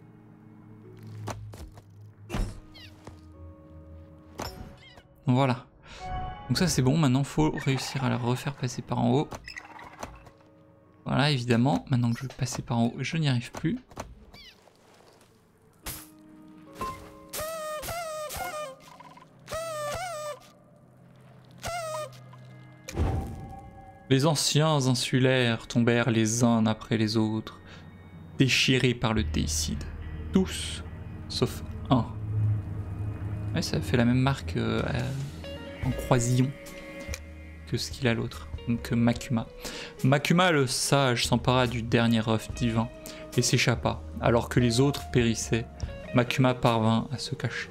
Voilà. Donc ça c'est bon, maintenant faut réussir à la refaire passer par en haut. Voilà, évidemment, maintenant que je vais passer par en haut, je n'y arrive plus. Les anciens insulaires tombèrent les uns après les autres, déchirés par le déicide. Tous, sauf un. Ouais, ça fait la même marque euh, en croisillon que ce qu'il a l'autre. Donc Makuma. Makuma le sage s'empara du dernier œuf divin et s'échappa. Alors que les autres périssaient, Makuma parvint à se cacher.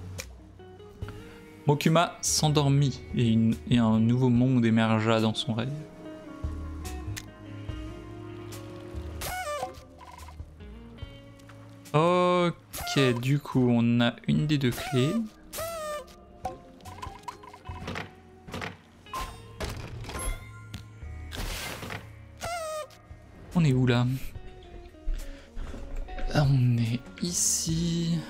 Mokuma s'endormit et, une, et un nouveau monde émergea dans son rêve. Ok, du coup on a une des deux clés. On est où là? On est ici.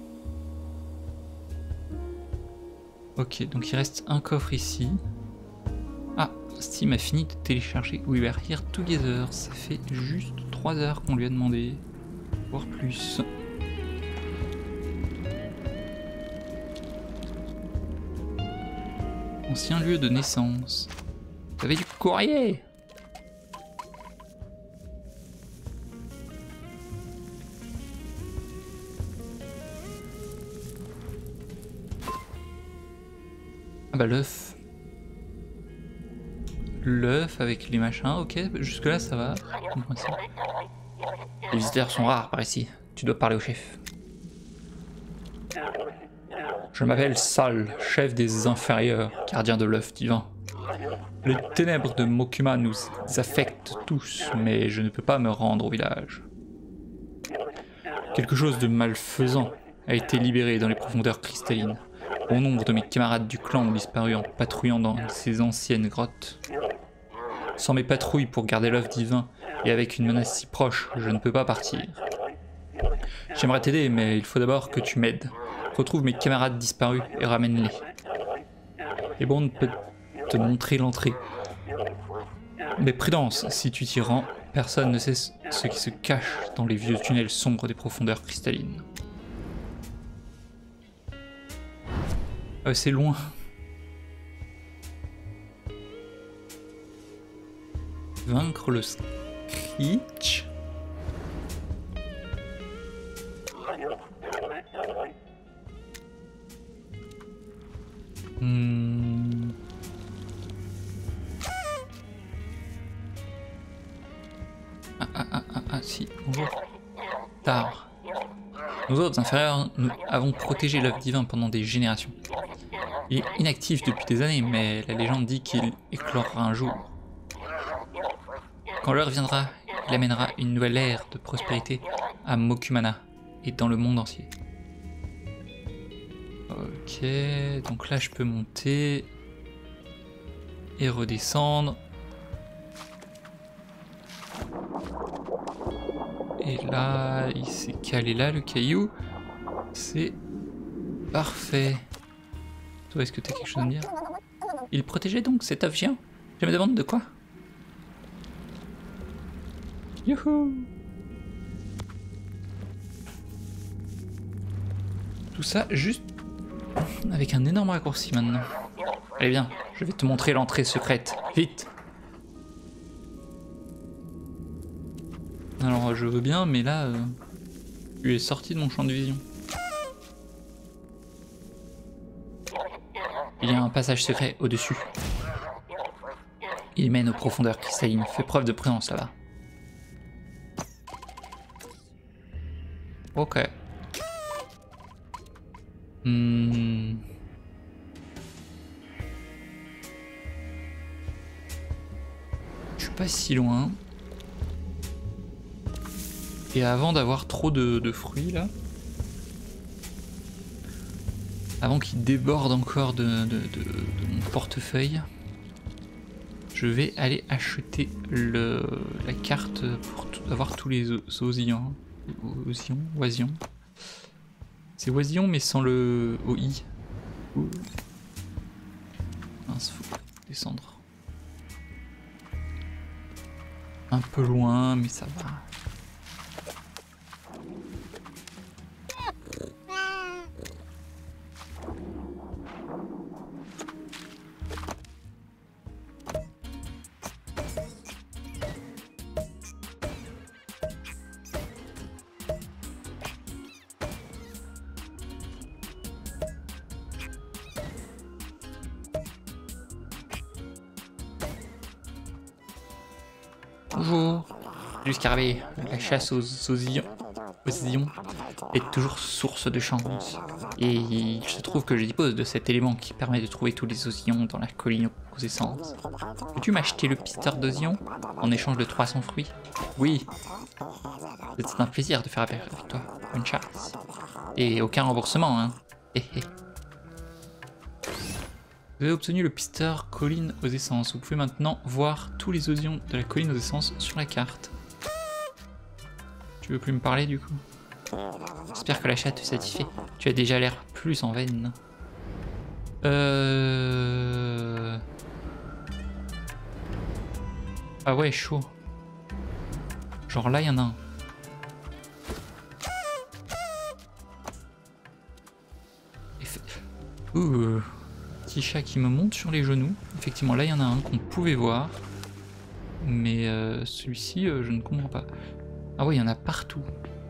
Ok, donc il reste un coffre ici. Ah, Steam a fini de télécharger We Were Here Together. Ça fait juste trois heures qu'on lui a demandé. Voire plus. Ancien lieu de naissance. Vous avez du courrier! Ah bah l'œuf. L'œuf avec les machins, ok, jusque là ça va. Les visiteurs sont rares par ici, tu dois parler au chef. Je m'appelle Sal, chef des inférieurs, gardien de l'œuf divin. Les ténèbres de Mokuma nous affectent tous, mais je ne peux pas me rendre au village. Quelque chose de malfaisant a été libéré dans les profondeurs cristallines. Bon nombre de mes camarades du clan ont disparu en patrouillant dans ces anciennes grottes. Sans mes patrouilles pour garder l'œuf divin et avec une menace si proche, je ne peux pas partir. J'aimerais t'aider, mais il faut d'abord que tu m'aides. Retrouve mes camarades disparus et ramène-les. Et bon, peut te montrer l'entrée. Mais prudence, si tu t'y rends, personne ne sait ce qui se cache dans les vieux tunnels sombres des profondeurs cristallines. Euh, c'est loin. Vaincre le Screech. Hmm. Ah ah ah ah ah si, bonjour. Tard. Nous autres inférieurs, nous avons protégé l'œuf divin pendant des générations. Il est inactif depuis des années, mais la légende dit qu'il éclorera un jour. Quand l'heure viendra, il amènera une nouvelle ère de prospérité à Mokumana et dans le monde entier. Ok, donc là je peux monter et redescendre. Et là, il s'est calé là le caillou. C'est parfait. Toi, est-ce que tu as quelque chose à me dire? Il protégeait donc cet œuf géant? Je me demande de quoi? Youhou! Tout ça juste avec un énorme raccourci maintenant. Allez bien, je vais te montrer l'entrée secrète. Vite! Alors je veux bien, mais là, euh, tu es sorti de mon champ de vision. Il y a un passage secret au-dessus. Il mène aux profondeurs cristallines. Fais preuve de prudence là-bas. Ok. Hmm. Je suis pas si loin. Et avant d'avoir trop de, de fruits là, avant qu'il déborde encore de, de, de, de mon portefeuille, je vais aller acheter le, la carte pour tout, avoir tous les oisillons. Oisillons, oisillons. C'est oisillon mais sans le O I. Mince, faut descendre. Un peu loin, mais ça va. Bonjour. Du scarabée, la chasse aux oisillons, oisillons est toujours source de chance. Et il se trouve que je dispose de cet élément qui permet de trouver tous les oisillons dans la colline aux essences. Peux-tu m'acheter le pisteur d'oisillons en échange de trois cents fruits? Oui. C'est un plaisir de faire affaire avec toi. Bonne chance. Et aucun remboursement, hein. Hé hé. Vous avez obtenu le pisteur colline aux essences. Vous pouvez maintenant voir tous les oisillons de la colline aux essences sur la carte. Tu veux plus me parler du coup? J'espère que l'achat te satisfait. Tu as déjà l'air plus en veine. Euh... Ah ouais, chaud. Genre là, il y en a un. Ouh, petit chat qui me monte sur les genoux. Effectivement, là, il y en a un qu'on pouvait voir. Mais euh, celui-ci, euh, je ne comprends pas. Ah ouais, il y en a partout.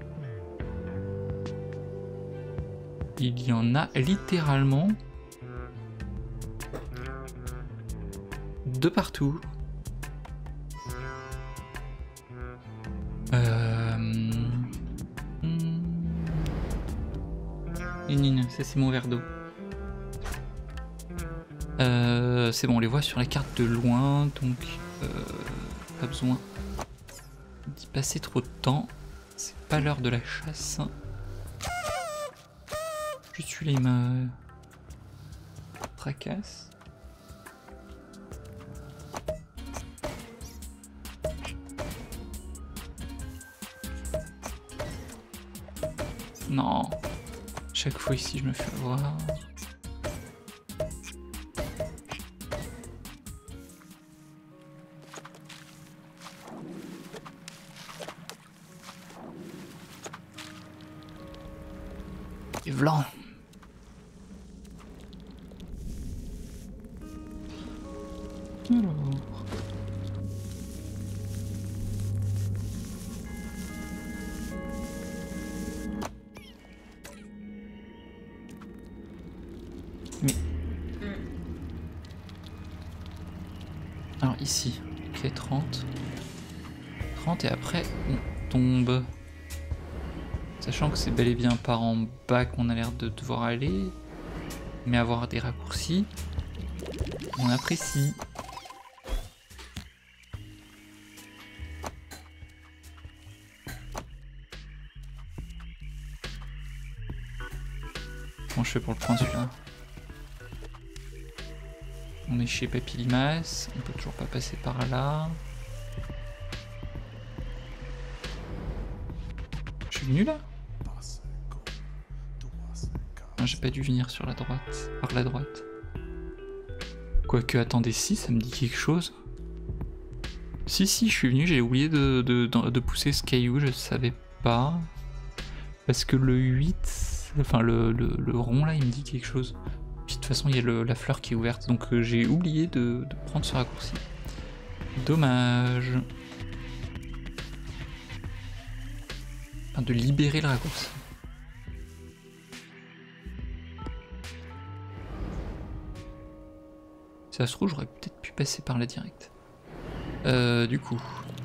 Il y en a littéralement de partout. Euh... Hmm... Ça c'est mon verre d'eau. Euh, c'est bon, on les voit sur la carte de loin, donc euh, pas besoin d'y passer trop de temps. C'est pas l'heure de la chasse. Je suis les me tracasse. Non, chaque fois ici je me fais avoir. Et vlan. Alors. Mais. Alors ici, ok, trente. trente et après on tombe. Sachant que c'est bel et bien par en bas qu'on a l'air de devoir aller, mais avoir des raccourcis, on apprécie. Comment je fais pour le prendre celui-là? On est chez Papy Limace, on peut toujours pas passer par là. Je suis venu là? Non, j'ai pas dû venir sur la droite, par la droite. Quoique, attendez, si, ça me dit quelque chose. Si, si, je suis venu, j'ai oublié de, de, de, de pousser ce caillou, je savais pas. Parce que le huit, enfin le, le, le rond là, il me dit quelque chose. Puis de toute façon, il y a le, la fleur qui est ouverte, donc euh, j'ai oublié de, de prendre ce raccourci. Dommage. Enfin, de libérer le raccourci. Ça se trouve, j'aurais peut-être pu passer par là direct. Euh, du coup.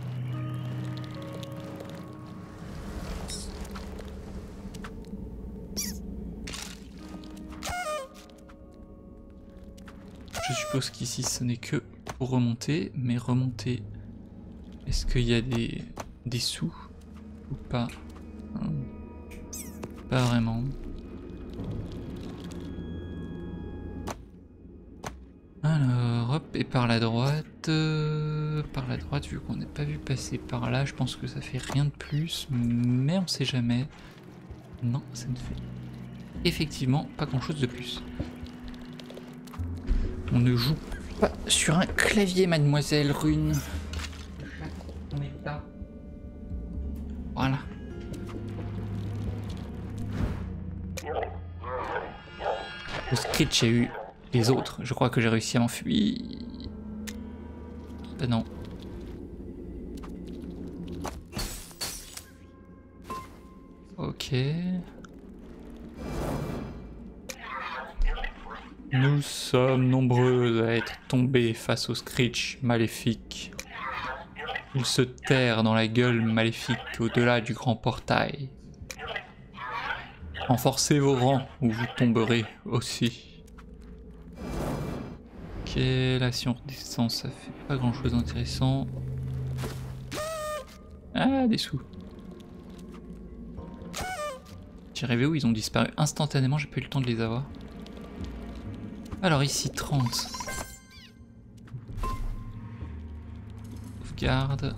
Je suppose qu'ici ce n'est que pour remonter, mais remonter, est-ce qu'il y a des, des sous ou pas? Pas vraiment. Alors, hop, et par la droite, euh, par la droite, vu qu'on n'a pas vu passer par là, je pense que ça fait rien de plus, mais on sait jamais. Non, ça ne fait effectivement pas grand chose de plus. On ne joue pas sur un clavier, mademoiselle Rune. On est là. Voilà. Le Screech a eu les autres. Je crois que j'ai réussi à m'enfuir. Euh, non. Ok. Nous sommes nombreux à être tombés face au Screech maléfique. Il se terre dans la gueule maléfique au-delà du grand portail. Renforcez vos rangs ou vous tomberez aussi. Ok, là si on redescend ça fait pas grand chose d'intéressant. Ah, des sous. J'ai rêvé où ils ont disparu instantanément, j'ai pas eu le temps de les avoir. Alors ici trente. Sauvegarde.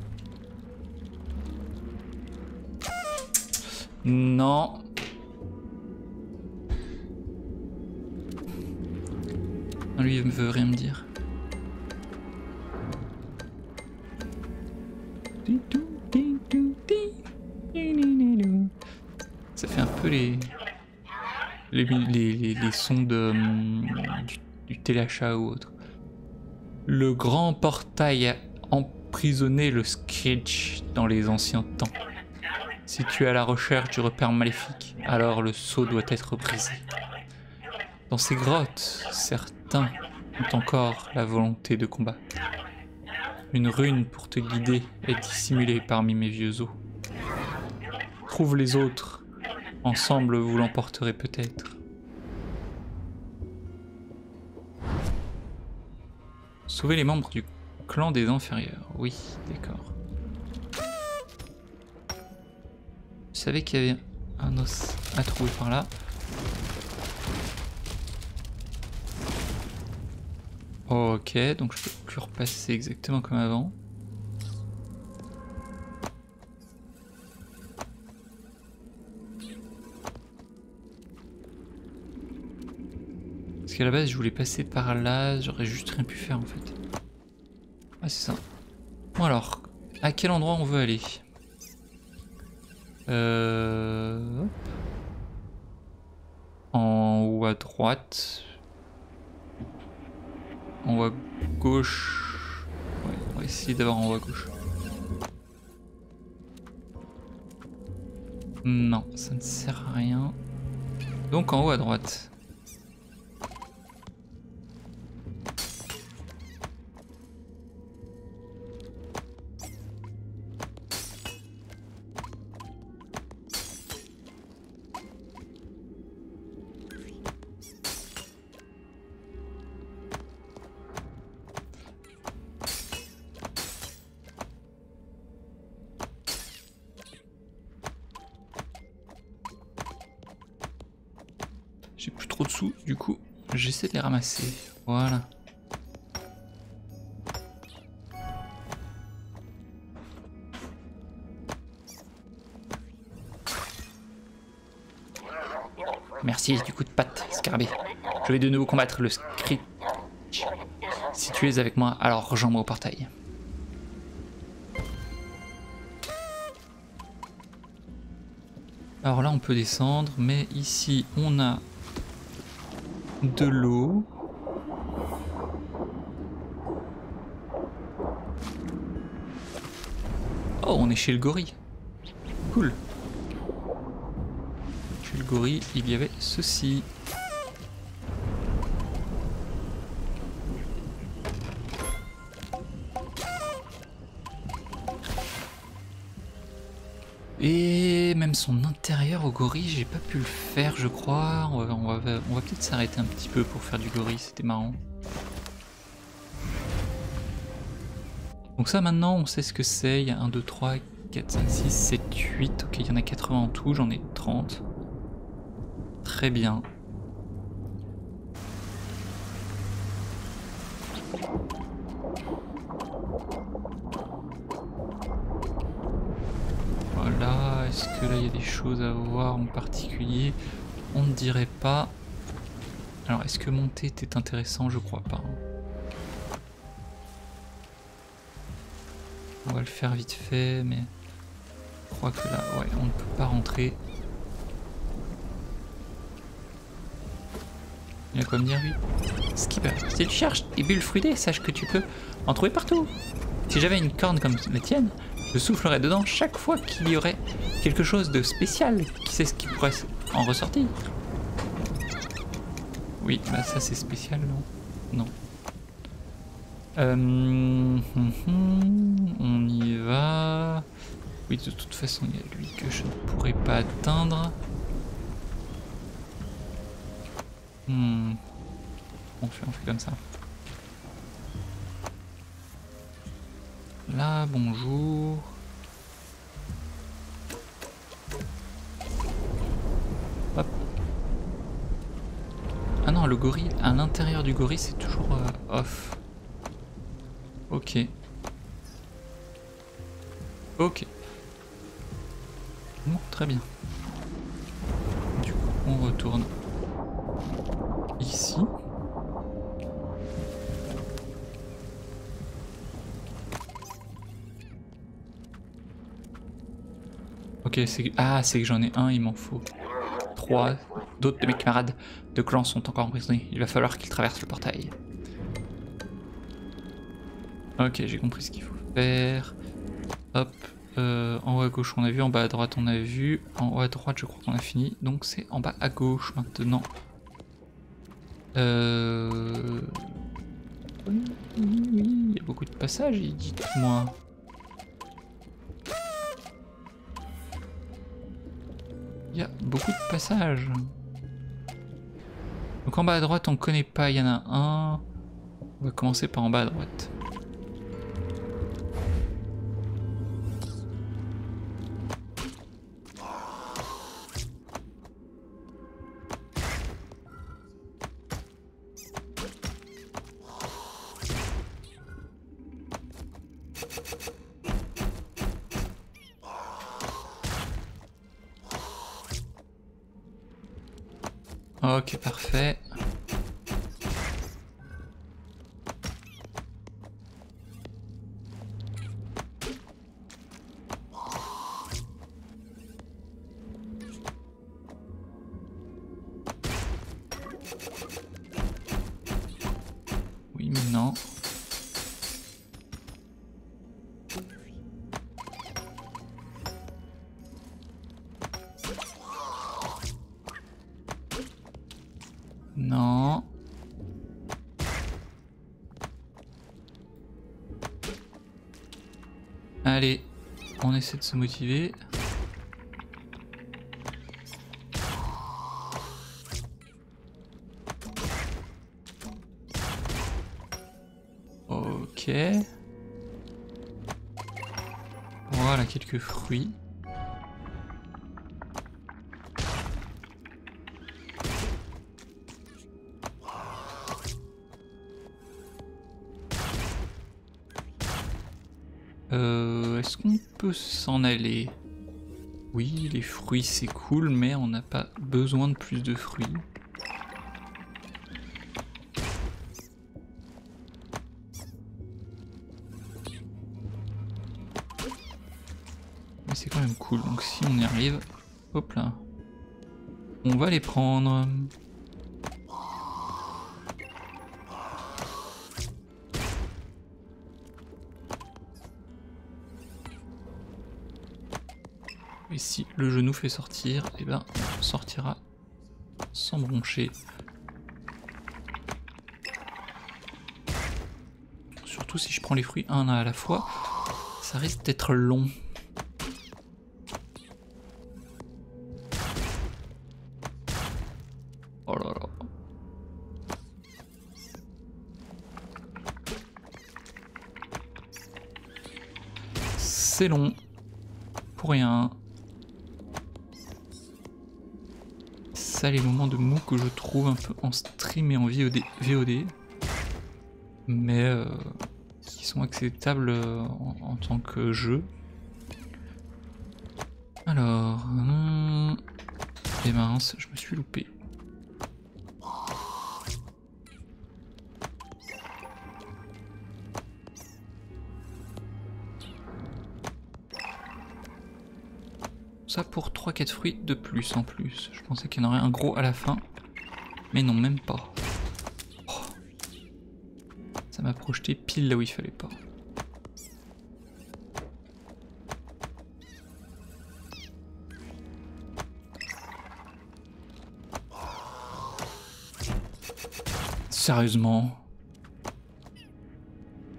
Non. Non, lui il ne veut rien me dire. Ça fait un peu les les, les, les, les sons de, du, du téléachat ou autre. Le grand portail a emprisonné le Screech dans les anciens temps. Si tu es à la recherche du repère maléfique, alors le sceau doit être brisé. Dans ces grottes, certains ont encore la volonté de combat. Une rune pour te guider est dissimulée parmi mes vieux os. Trouve les autres. Ensemble, vous l'emporterez peut-être. Sauver les membres du clan des inférieurs. Oui, d'accord. Je savais qu'il y avait un os à trouver par là. Ok, donc je peux plus repasser exactement comme avant. Parce qu'à la base je voulais passer par là, j'aurais juste rien pu faire en fait. Ah c'est ça. Bon alors, à quel endroit on veut aller? Euh... En haut à droite. En haut à gauche. Ouais, on va essayer d'avoir en haut à gauche. Non, ça ne sert à rien. Donc en haut à droite. J'ai plus trop de sous, du coup, j'essaie de les ramasser. Voilà. Merci du coup de patte, Scarabée. Je vais de nouveau combattre le Screech. Si tu es avec moi, alors rejoins-moi au portail. Alors là, on peut descendre, mais ici, on a de l'eau. Oh, on est chez le gorille. Cool. Chez le gorille, il y avait ceci. Et même son intérieur au gorille, j'ai pas pu le faire, je crois. On va, on va, on va peut-être s'arrêter un petit peu pour faire du gorille, c'était marrant. Donc ça maintenant, on sait ce que c'est. Il y a un, deux, trois, quatre, cinq, six, sept, huit. Ok, il y en a quatre-vingts en tout, j'en ai trente. Très bien. Voilà, est-ce que là il y a des choses à voir en particulier? On ne dirait pas. Alors est-ce que monter était intéressant? Je crois pas. On va le faire vite fait, mais je crois que là, ouais, on ne peut pas rentrer. Il y a quoi me dire lui? Skipper, si tu cherches des bulles fruitées, sache que tu peux en trouver partout. Si j'avais une corne comme la tienne, je soufflerais dedans chaque fois qu'il y aurait quelque chose de spécial. Qui sait ce qui pourrait en ressortir? Oui, bah ça c'est spécial, non? Non. Euh, hum, hum, on y va. Oui, de toute façon, il y a lui que je ne pourrais pas atteindre. Hmm. On fait, on fait comme ça. Là, bonjour. Hop. Ah non, le gorille, à l'intérieur du gorille, c'est toujours euh, off. Ok. Ok. Bon, très bien. Du coup, on retourne ici. Ok, c'est... Ah, c'est que j'en ai un, il m'en faut trois. D'autres de mes camarades de clan sont encore emprisonnés. Il va falloir qu'ils traversent le portail. Ok, j'ai compris ce qu'il faut faire. Hop. Euh, en haut à gauche on a vu, en bas à droite on a vu, en haut à droite je crois qu'on a fini, donc c'est en bas à gauche maintenant. Euh... Oui, oui, oui, il y a beaucoup de passages, dites-moi. Il y a beaucoup de passages. Donc en bas à droite on connaît pas, il y en a un. On va commencer par en bas à droite. Ok, parfait. Oui, mais non. Non. Allez, on essaie de se motiver. Ok. Voilà quelques fruits. Euh, Est-ce qu'on peut s'en aller? Oui, les fruits c'est cool, mais on n'a pas besoin de plus de fruits. Mais c'est quand même cool, donc si on y arrive, hop là, on va les prendre. Et si le jeu nous fait sortir, eh ben on sortira sans broncher. Surtout si je prends les fruits un à la fois, ça risque d'être long. Oh là là. C'est long. Pour rien. Ça, les moments de mou que je trouve un peu en stream et en V O D, V O D mais euh, qui sont acceptables en, en tant que jeu. Alors, hum, et mince, je me suis loupé. Ça pour trois quatre fruits de plus en plus. Je pensais qu'il y en aurait un gros à la fin. Mais non, même pas. Oh. Ça m'a projeté pile là où il fallait pas. Sérieusement.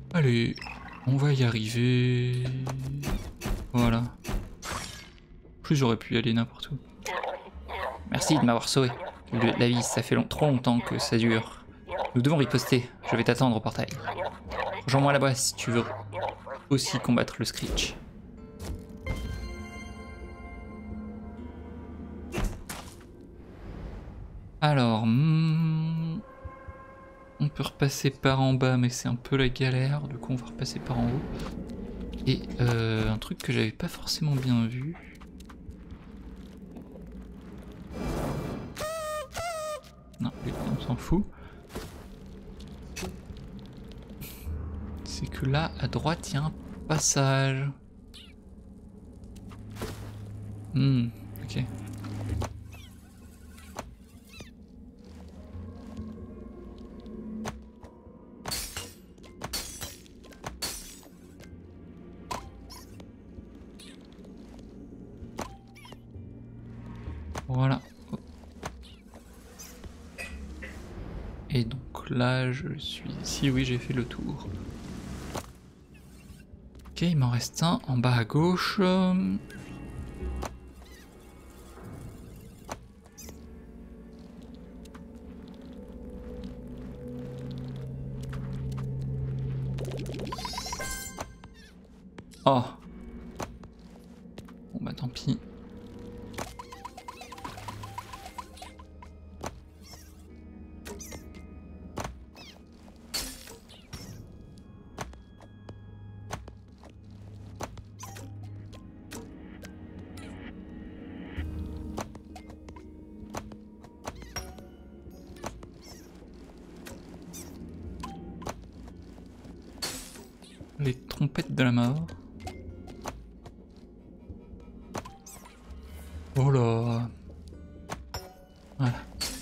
Allez, on va y arriver. Voilà. En plus j'aurais pu y aller n'importe où. Merci de m'avoir sauvé. La vie, ça fait long, trop longtemps que ça dure. Nous devons riposter. Je vais t'attendre au portail. Rejoins-moi là-bas si tu veux aussi combattre le Screech. Alors, hmm, on peut repasser par en bas, mais c'est un peu la galère. Du coup, on va repasser par en haut. Et euh, un truc que j'avais pas forcément bien vu. Non, on s'en fout. C'est que là, à droite, il y a un passage. Hmm, ok. Voilà. Et donc là, je suis ici. Oui, j'ai fait le tour. Ok, il m'en reste un en bas à gauche. Oh. Bon bah tant pis. Les trompettes de la mort. Oh là. Voilà.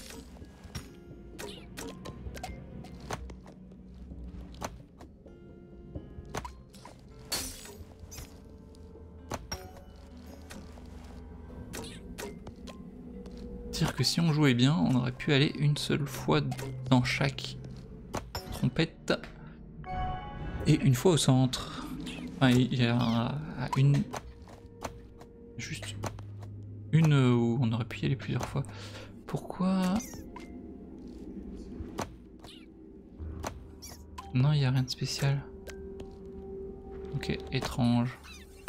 Dire que si on jouait bien, on aurait pu aller une seule fois dans chaque trompette. Et une fois au centre. Enfin, il y a une... Juste une où on aurait pu y aller plusieurs fois. Pourquoi... Non, il n'y a rien de spécial. Ok, étrange.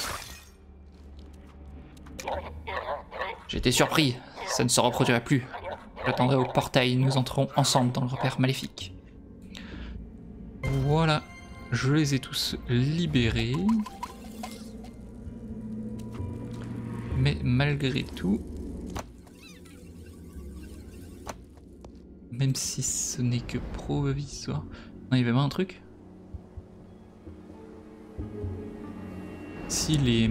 J'étais surpris, ça ne se reproduirait plus. J'attendrai au portail, nous entrerons ensemble dans le repère maléfique. Voilà. Je les ai tous libérés. Mais malgré tout, même si ce n'est que provisoire... Non, il y avait pas un truc? Si les...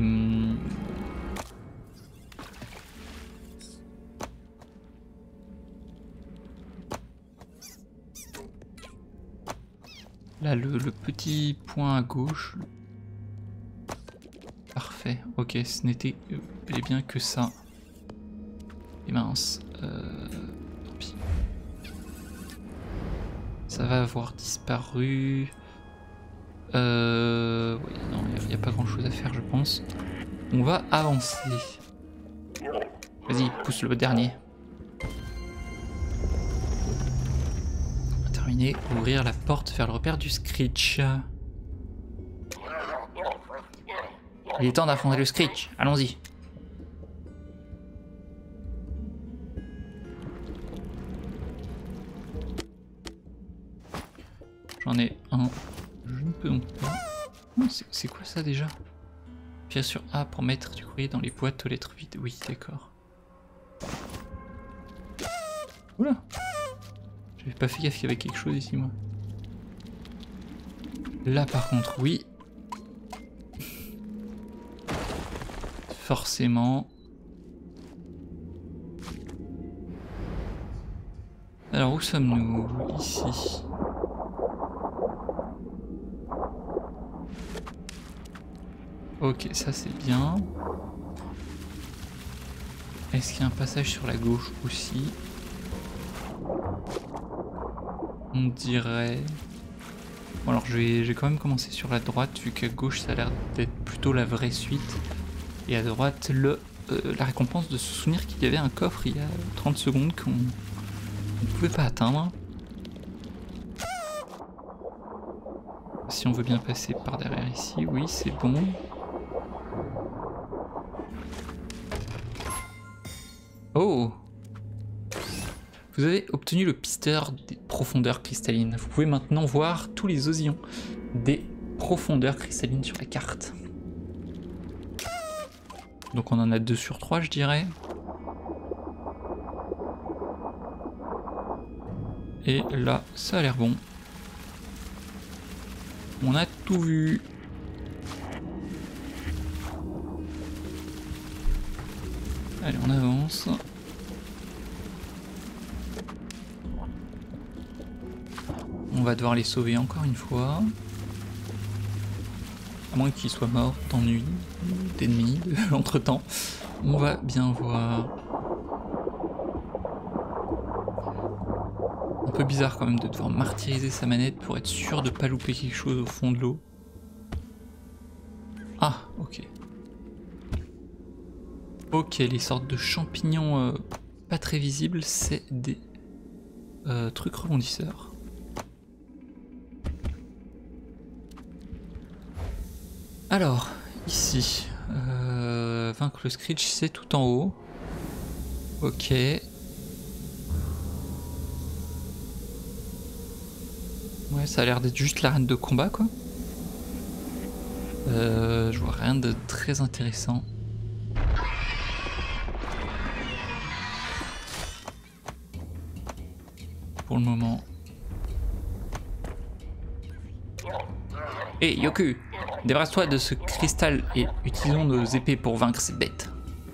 Là, le, le petit point à gauche. Parfait. Ok, ce n'était bel et bien que ça. Et mince. Euh... Tant pis. Ça va avoir disparu. Euh... Oui, non, il n'y a, a pas grand chose à faire, je pense. On va avancer. Vas-y, pousse le dernier. Terminé. Ouvrir la porte vers le repère du Screech. Il est temps d'affronter le Screech. Allons-y. J'en ai un. Je ne peux donc pas. C'est quoi ça déjà? Bien sûr A pour mettre du courrier dans les boîtes aux lettres vides. Oui, d'accord. Oula! J'avais pas fait gaffe qu'il y avait quelque chose ici, moi. Là, par contre, oui. Forcément. Alors, où sommes-nous? Ici. Ok, ça c'est bien. Est-ce qu'il y a un passage sur la gauche aussi? On dirait... Bon alors je vais, je vais quand même commencer sur la droite vu qu'à gauche ça a l'air d'être plutôt la vraie suite. Et à droite le, euh, la récompense de se souvenir qu'il y avait un coffre il y a trente secondes qu'on ne pouvait pas atteindre. Si on veut bien passer par derrière ici, oui c'est bon. Oh! Vous avez obtenu le pisteur des profondeurs cristallines. Vous pouvez maintenant voir tous les osillons des profondeurs cristallines sur la carte. Donc on en a deux sur trois je dirais. Et là ça a l'air bon. On a tout vu. Allez on avance. On va devoir les sauver encore une fois. À moins qu'ils soient morts d'ennui, d'ennemis, de l'entretemps. On va bien voir. Un peu bizarre quand même de devoir martyriser sa manette pour être sûr de pas louper quelque chose au fond de l'eau. Ah, ok. Ok, les sortes de champignons euh, pas très visibles, c'est des euh, trucs rebondisseurs. Alors, ici, euh, vaincre le Screech, c'est tout en haut. Ok. Ouais, ça a l'air d'être juste l'arène de combat, quoi. Euh, je vois rien de très intéressant. Pour le moment. Hé, hey, Yoku! Débarrasse-toi de ce cristal et utilisons nos épées pour vaincre ces bêtes.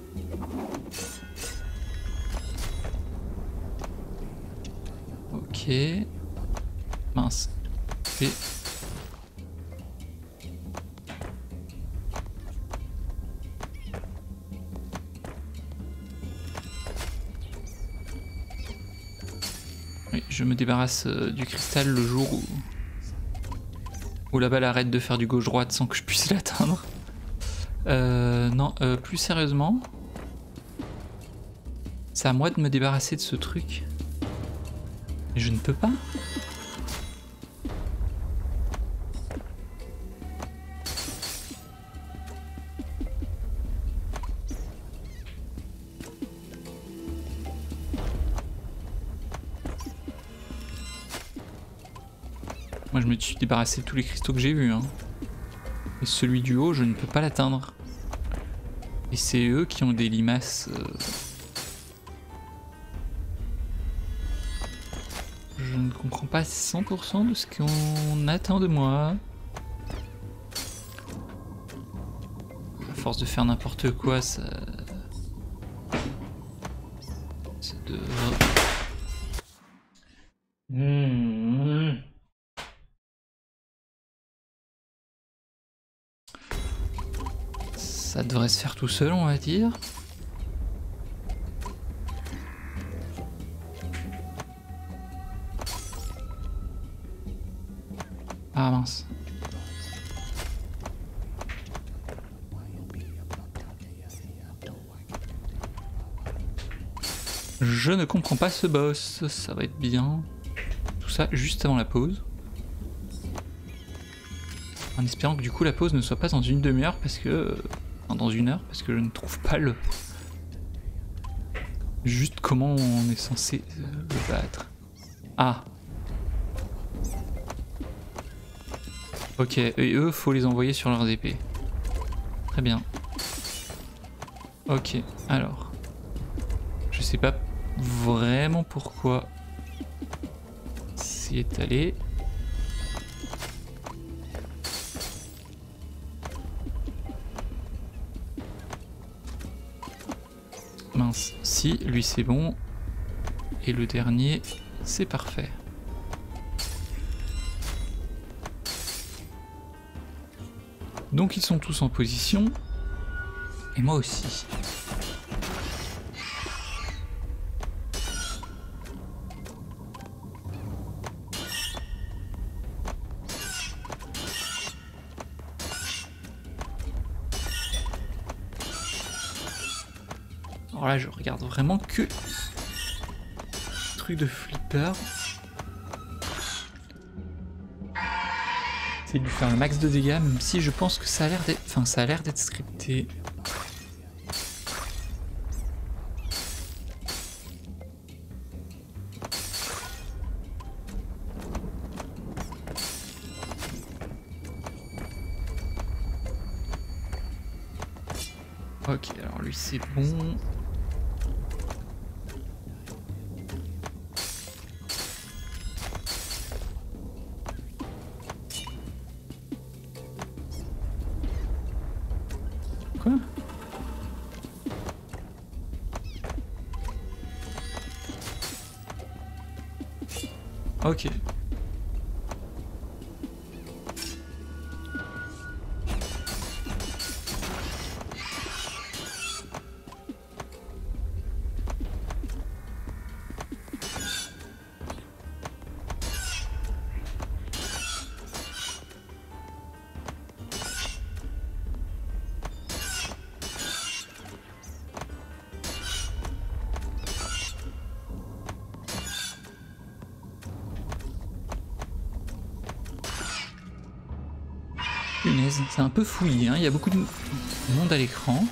Ok. Mince. Et... Oui, je me débarrasse euh, du cristal le jour où... où la balle arrête de faire du gauche-droite sans que je puisse l'atteindre. Euh, non, euh, plus sérieusement, c'est à moi de me débarrasser de ce truc. Mais je ne peux pas. Moi je me suis débarrassé de tous les cristaux que j'ai vus. Hein. Et celui du haut, je ne peux pas l'atteindre. Et c'est eux qui ont des limaces. Euh... Je ne comprends pas cent pour cent de ce qu'on attend de moi. À force de faire n'importe quoi, ça... ça devrait... Mmh. Ça devrait se faire tout seul, on va dire. Ah mince. Je ne comprends pas ce boss, ça va être bien. Tout ça juste avant la pause. En espérant que du coup la pause ne soit pas dans une demi-heure parce que... Enfin, dans une heure parce que je ne trouve pas le... Juste comment on est censé le battre. Ah. Ok, et eux, faut les envoyer sur leurs épées. Très bien. Ok, alors. Je sais pas vraiment pourquoi s'y est allé. Mince, si, lui c'est bon. Et le dernier, c'est parfait. Donc ils sont tous en position. Et moi aussi. Alors là, je regarde vraiment que truc de flipper. C'est de lui faire le max de dégâts, même si je pense que ça a l'air d'être, enfin, ça a l'air d'être scripté. Ok, alors lui c'est bon. Quoi? Ok. Punaise, c'est un peu fouillé, hein. Il y a beaucoup de monde à l'écran.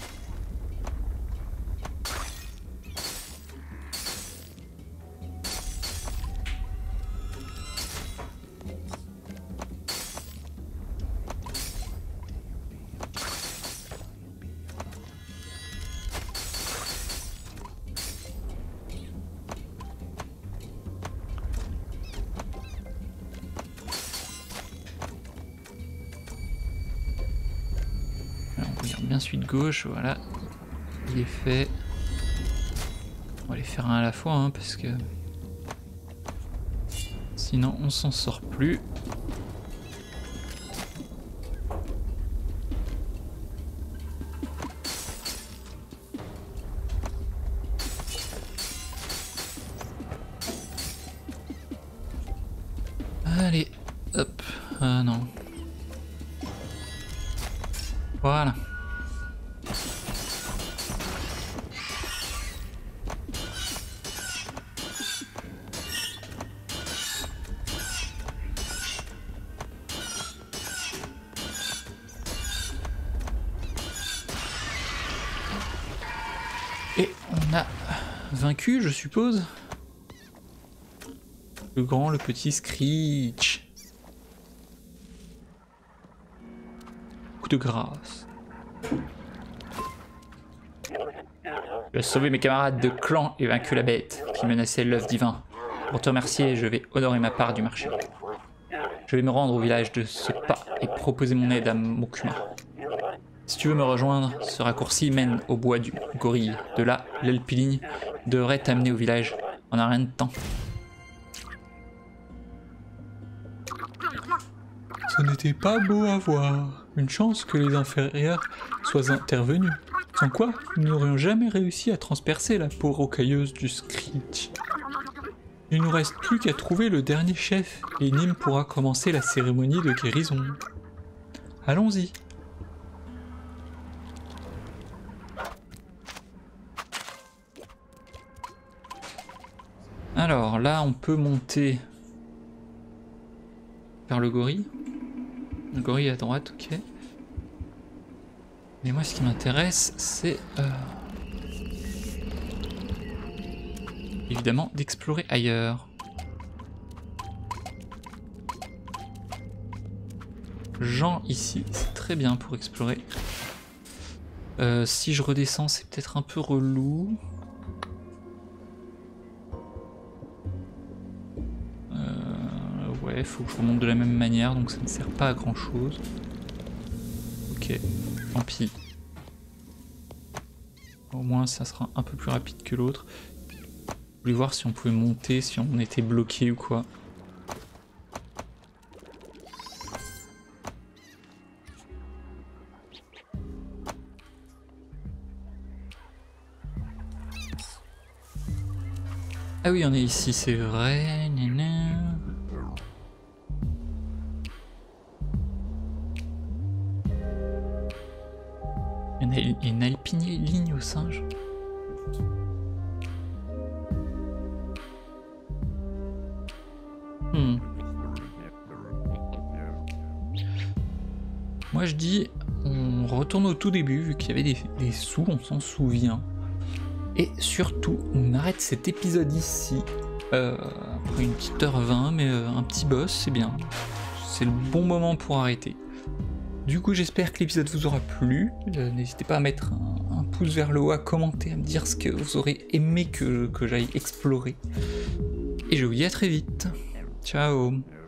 Bien suite gauche, voilà, il est fait. On va les faire un à la fois, hein, parce que sinon on s'en sort plus. Allez, hop, ah non. Voilà. Et on a vaincu, je suppose. Le grand, le petit Screech. Coup de grâce. J'ai sauvé mes camarades de clan et vaincu la bête qui menaçait l'œuf divin. Pour te remercier, je vais honorer ma part du marché. Je vais me rendre au village de ce pas et proposer mon aide à Mokuma. Si tu veux me rejoindre, ce raccourci mène au bois du gorille. De là, l'Elpiligne devrait t'amener au village en un rien de temps. Ce n'était pas beau à voir. Une chance que les inférieurs soient intervenus. Sans quoi, nous n'aurions jamais réussi à transpercer la peau rocailleuse du Screech. Il ne nous reste plus qu'à trouver le dernier chef et Nim pourra commencer la cérémonie de guérison. Allons-y. Alors là, on peut monter vers le gorille. Le gorille à droite, ok. Mais moi, ce qui m'intéresse, c'est euh, évidemment d'explorer ailleurs. Jean ici, c'est très bien pour explorer. Euh, si je redescends, c'est peut-être un peu relou. Ouais, faut que je remonte de la même manière, donc ça ne sert pas à grand chose. Ok, tant pis. Au moins ça sera un peu plus rapide que l'autre. Je voulais voir si on pouvait monter, si on était bloqué ou quoi. Ah oui, on est ici, c'est vrai. Nana. Il y a une alpinier ligne au singe. Hmm. Moi je dis, on retourne au tout début, vu qu'il y avait des, des sous, on s'en souvient. Et surtout, on arrête cet épisode ici, euh, après une petite heure vingt, mais euh, un petit boss, c'est bien. C'est le bon moment pour arrêter. Du coup, j'espère que l'épisode vous aura plu. Euh, N'hésitez pas à mettre un, un pouce vers le haut, à commenter, à me dire ce que vous aurez aimé que, que j'aille explorer. Et je vous dis à très vite. Ciao.